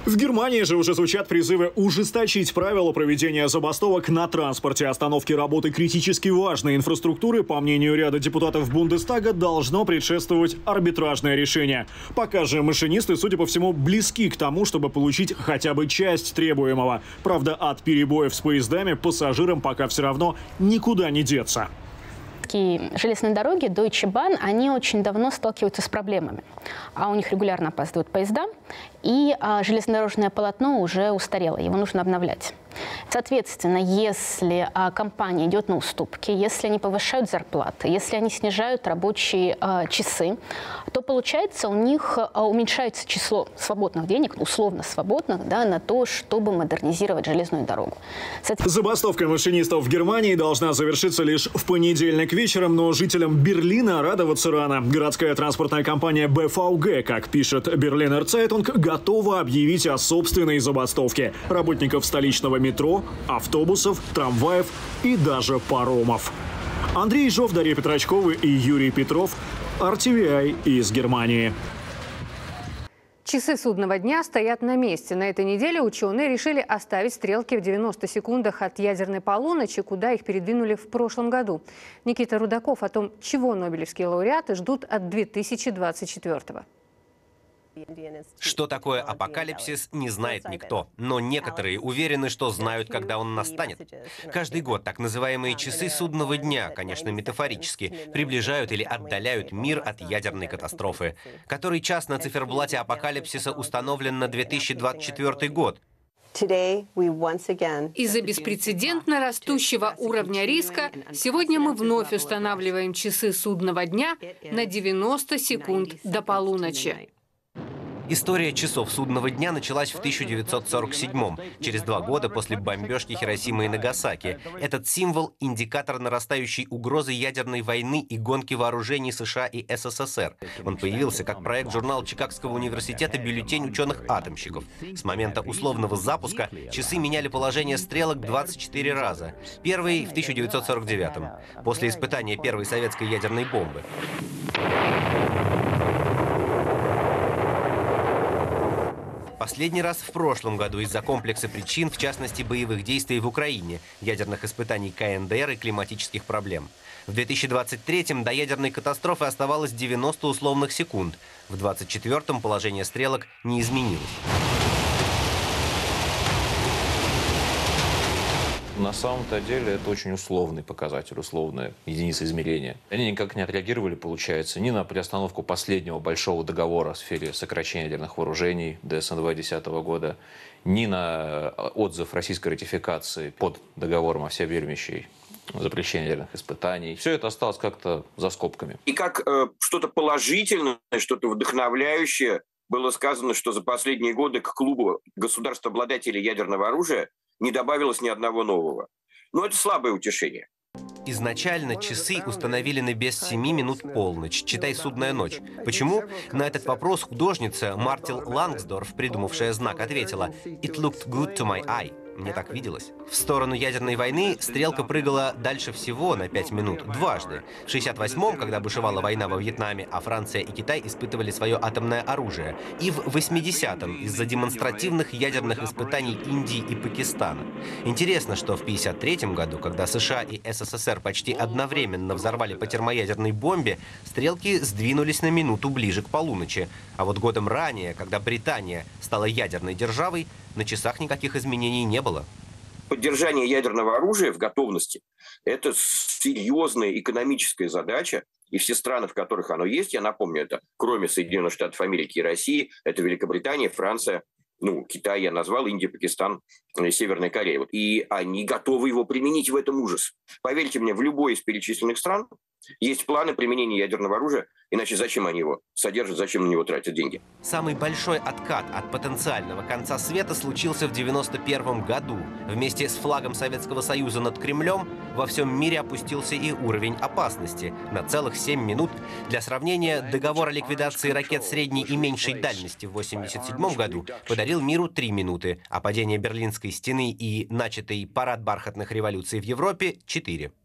В Германии же уже звучат призывы ужесточить правила проведения забастовок на транспорте. Остановке работы критически важной инфраструктуры, по мнению ряда депутатов Бундестага, должно предшествовать арбитражное решение. Пока же машинисты, судя по всему, близки к тому, чтобы получить хотя бы часть требуемого. Правда, от перебоев с поездами пассажирам пока все равно никуда не деться. Железные дороги Deutsche Bahn, они очень давно сталкиваются с проблемами. А у них регулярно опаздывают поезда, и железнодорожное полотно уже устарело, его нужно обновлять. Соответственно, если компания идет на уступки, если они повышают зарплаты, если они снижают рабочие часы, то получается у них уменьшается число свободных денег, условно свободных, да, на то, чтобы модернизировать железную дорогу. Забастовка машинистов в Германии должна завершиться лишь в понедельник вечером, но жителям Берлина радоваться рано. Городская транспортная компания BVG, как пишет Berliner Zeitung, готова объявить о собственной забастовке работников столичного метро, автобусов, трамваев и даже паромов. Андрей Жов, Дарья Петрачкова и Юрий Петров, RTVI из Германии. Часы судного дня стоят на месте. На этой неделе ученые решили оставить стрелки в 90 секундах от ядерной полуночи, куда их передвинули в прошлом году. Никита Рудаков о том, чего нобелевские лауреаты ждут от 2024-го. Что такое апокалипсис, не знает никто. Но некоторые уверены, что знают, когда он настанет. Каждый год так называемые часы судного дня, конечно, метафорически, приближают или отдаляют мир от ядерной катастрофы. Который час на циферблате апокалипсиса установлен на 2024 год. Из-за беспрецедентно растущего уровня риска сегодня мы вновь устанавливаем часы судного дня на 90 секунд до полуночи. История часов судного дня началась в 1947-м, через 2 года после бомбежки Хиросимы и Нагасаки. Этот символ – индикатор нарастающей угрозы ядерной войны и гонки вооружений США и СССР. Он появился как проект журнала Чикагского университета «Бюллетень ученых-атомщиков». С момента условного запуска часы меняли положение стрелок 24 раза. Первый – в 1949-м, после испытания первой советской ядерной бомбы. Последний раз в прошлом году из-за комплекса причин, в частности боевых действий в Украине, ядерных испытаний КНДР и климатических проблем. В 2023-м до ядерной катастрофы оставалось 90 условных секунд. В 2024-м положение стрелок не изменилось. На самом-то деле это очень условный показатель, условная единица измерения. Они никак не отреагировали, получается, ни на приостановку последнего большого договора в сфере сокращения ядерных вооружений ДСНВ 2010 года, ни на отзыв российской ратификации под договором о всеобъемлющей запрещении ядерных испытаний. Все это осталось как-то за скобками. И как что-то положительное, что-то вдохновляющее было сказано, что за последние годы к клубу государств-обладателей ядерного оружия не добавилось ни одного нового. Но это слабое утешение. Изначально часы установили на без 7 минут полночь, читай судная ночь. Почему? На этот вопрос художница Мартил Лангсдорф, придумавшая знак, ответила «It looked good to my eye». Мне так виделось. В сторону ядерной войны стрелка прыгала дальше всего на 5 минут, дважды. В 1968-м, когда бушевала война во Вьетнаме, а Франция и Китай испытывали свое атомное оружие. И в 80-м из-за демонстративных ядерных испытаний Индии и Пакистана. Интересно, что в 1953 году, когда США и СССР почти одновременно взорвали по термоядерной бомбе, стрелки сдвинулись на минуту ближе к полуночи. А вот годом ранее, когда Британия стала ядерной державой, на часах никаких изменений не было. Поддержание ядерного оружия в готовности – это серьезная экономическая задача. И все страны, в которых оно есть, я напомню, это кроме Соединенных Штатов Америки и России, это Великобритания, Франция, Китай я назвал, Индия, Пакистан, Северная Корея. И они готовы его применить, в этом ужас. Поверьте мне, в любой из перечисленных стран есть планы применения ядерного оружия, иначе зачем они его содержат, зачем на него тратят деньги? Самый большой откат от потенциального конца света случился в 1991 году. Вместе с флагом Советского Союза над Кремлем во всем мире опустился и уровень опасности на целых 7 минут. Для сравнения, договор о ликвидации ракет средней и меньшей дальности в 1987 году подарил миру 3 минуты, а падение Берлинской стены и начатый парад бархатных революций в Европе – 4.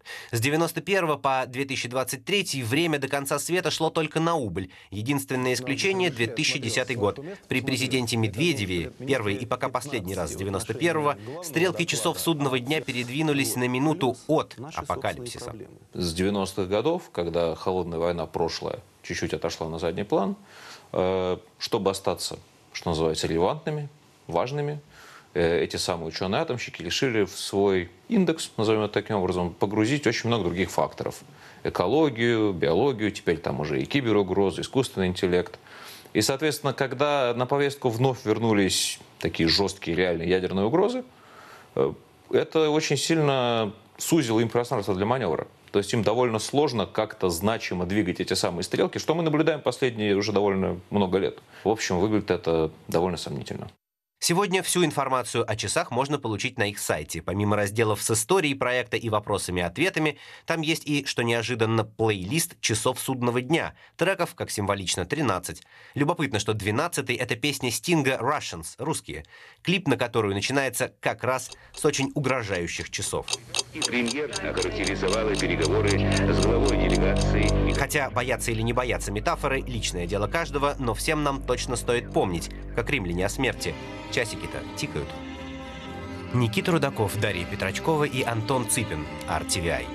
С 1991 по 2023 время до конца света шло только на убыль. Единственное исключение – 2010 год. При президенте Медведеве, первый и пока последний раз с 91-го, стрелки часов судного дня передвинулись на минуту от апокалипсиса. С 90-х годов, когда холодная война прошлая чуть-чуть отошла на задний план, чтобы остаться, что называется, релевантными, важными, эти самые ученые-атомщики решили в свой индекс, назовем это таким образом, погрузить очень много других факторов. Экологию, биологию, теперь там уже и киберугрозы, искусственный интеллект. И, соответственно, когда на повестку вновь вернулись такие жесткие реальные ядерные угрозы, это очень сильно сузило им пространство для маневра. То есть им довольно сложно как-то значимо двигать эти самые стрелки, что мы наблюдаем последние уже довольно много лет. В общем, выглядит это довольно сомнительно. Сегодня всю информацию о часах можно получить на их сайте. Помимо разделов с историей проекта и вопросами-ответами, там есть и, что неожиданно, плейлист часов судного дня. Треков, как символично, 13. Любопытно, что 12-й — это песня Стинга «Russians», русские. Клип, на которую начинается как раз с очень угрожающих часов. И премьер охарактеризовала переговоры с главой делегации. Хотя бояться или не бояться метафоры — личное дело каждого, но всем нам точно стоит помнить, как римляне о смерти. Часики-то тикают. Никита Рудаков, Дарья Петрачкова и Антон Цыпин. RTVI.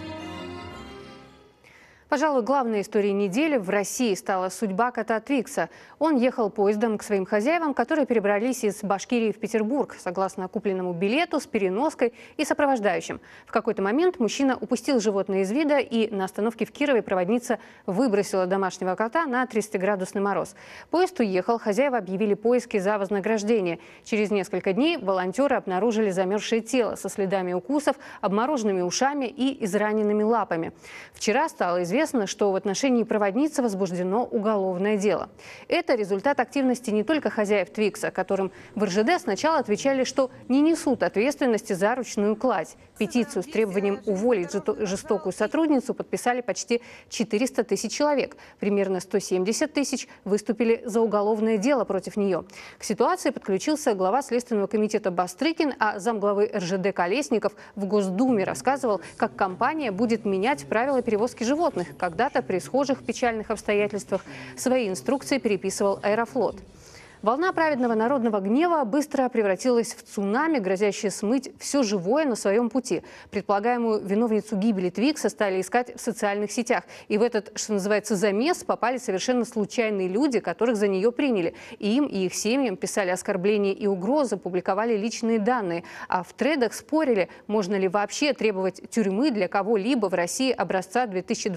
Пожалуй, главной историей недели в России стала судьба кота Твикса. Он ехал поездом к своим хозяевам, которые перебрались из Башкирии в Петербург, согласно купленному билету, с переноской и сопровождающим. В какой-то момент мужчина упустил животное из вида, и на остановке в Кирове проводница выбросила домашнего кота на 30-градусный мороз. Поезд уехал, хозяева объявили поиски за вознаграждение. Через несколько дней волонтеры обнаружили замерзшее тело со следами укусов, обмороженными ушами и израненными лапами. Вчера стало известно, что в отношении проводницы возбуждено уголовное дело. Это результат активности не только хозяев Твикса, которым в РЖД сначала отвечали, что не несут ответственности за ручную кладь. Петицию с требованием уволить жестокую сотрудницу подписали почти 400 тысяч человек. Примерно 170 тысяч выступили за уголовное дело против нее. К ситуации подключился глава Следственного комитета Бастрыкин, а замглавы РЖД Колесников в Госдуме рассказывал, как компания будет менять правила перевозки животных. Когда-то при схожих печальных обстоятельствах свои инструкции переписывал Аэрофлот. Волна праведного народного гнева быстро превратилась в цунами, грозящее смыть все живое на своем пути. Предполагаемую виновницу гибели Твикса стали искать в социальных сетях. И в этот, что называется, замес попали совершенно случайные люди, которых за нее приняли. И им, и их семьям писали оскорбления и угрозы, публиковали личные данные. А в тредах спорили, можно ли вообще требовать тюрьмы для кого-либо в России образца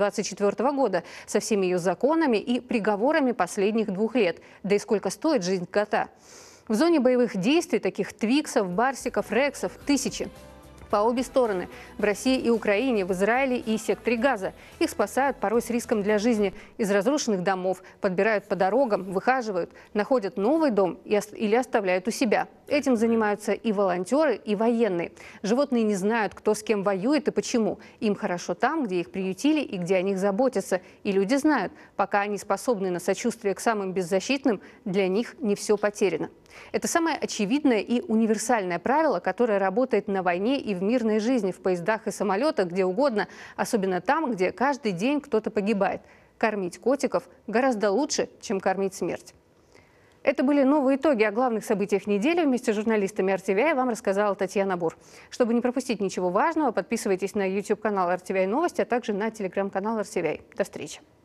2024 года со всеми ее законами и приговорами последних 2 лет. Да и сколько стоит жизнь кота. В зоне боевых действий таких твиксов, барсиков, рексов тысячи. По обе стороны – в России и Украине, в Израиле и секторе Газа. Их спасают порой с риском для жизни из разрушенных домов, подбирают по дорогам, выхаживают, находят новый дом или оставляют у себя. Этим занимаются и волонтеры, и военные. Животные не знают, кто с кем воюет и почему. Им хорошо там, где их приютили и где о них заботятся. И люди знают, пока они способны на сочувствие к самым беззащитным, для них не все потеряно. Это самое очевидное и универсальное правило, которое работает на войне и в мирной жизни, в поездах и самолетах, где угодно, особенно там, где каждый день кто-то погибает. Кормить котиков гораздо лучше, чем кормить смерть. Это были новые итоги о главных событиях недели. Вместе с журналистами RTVI вам рассказала Татьяна Бур. Чтобы не пропустить ничего важного, подписывайтесь на YouTube-канал RTVI Новости, а также на телеграм-канал RTVI. До встречи.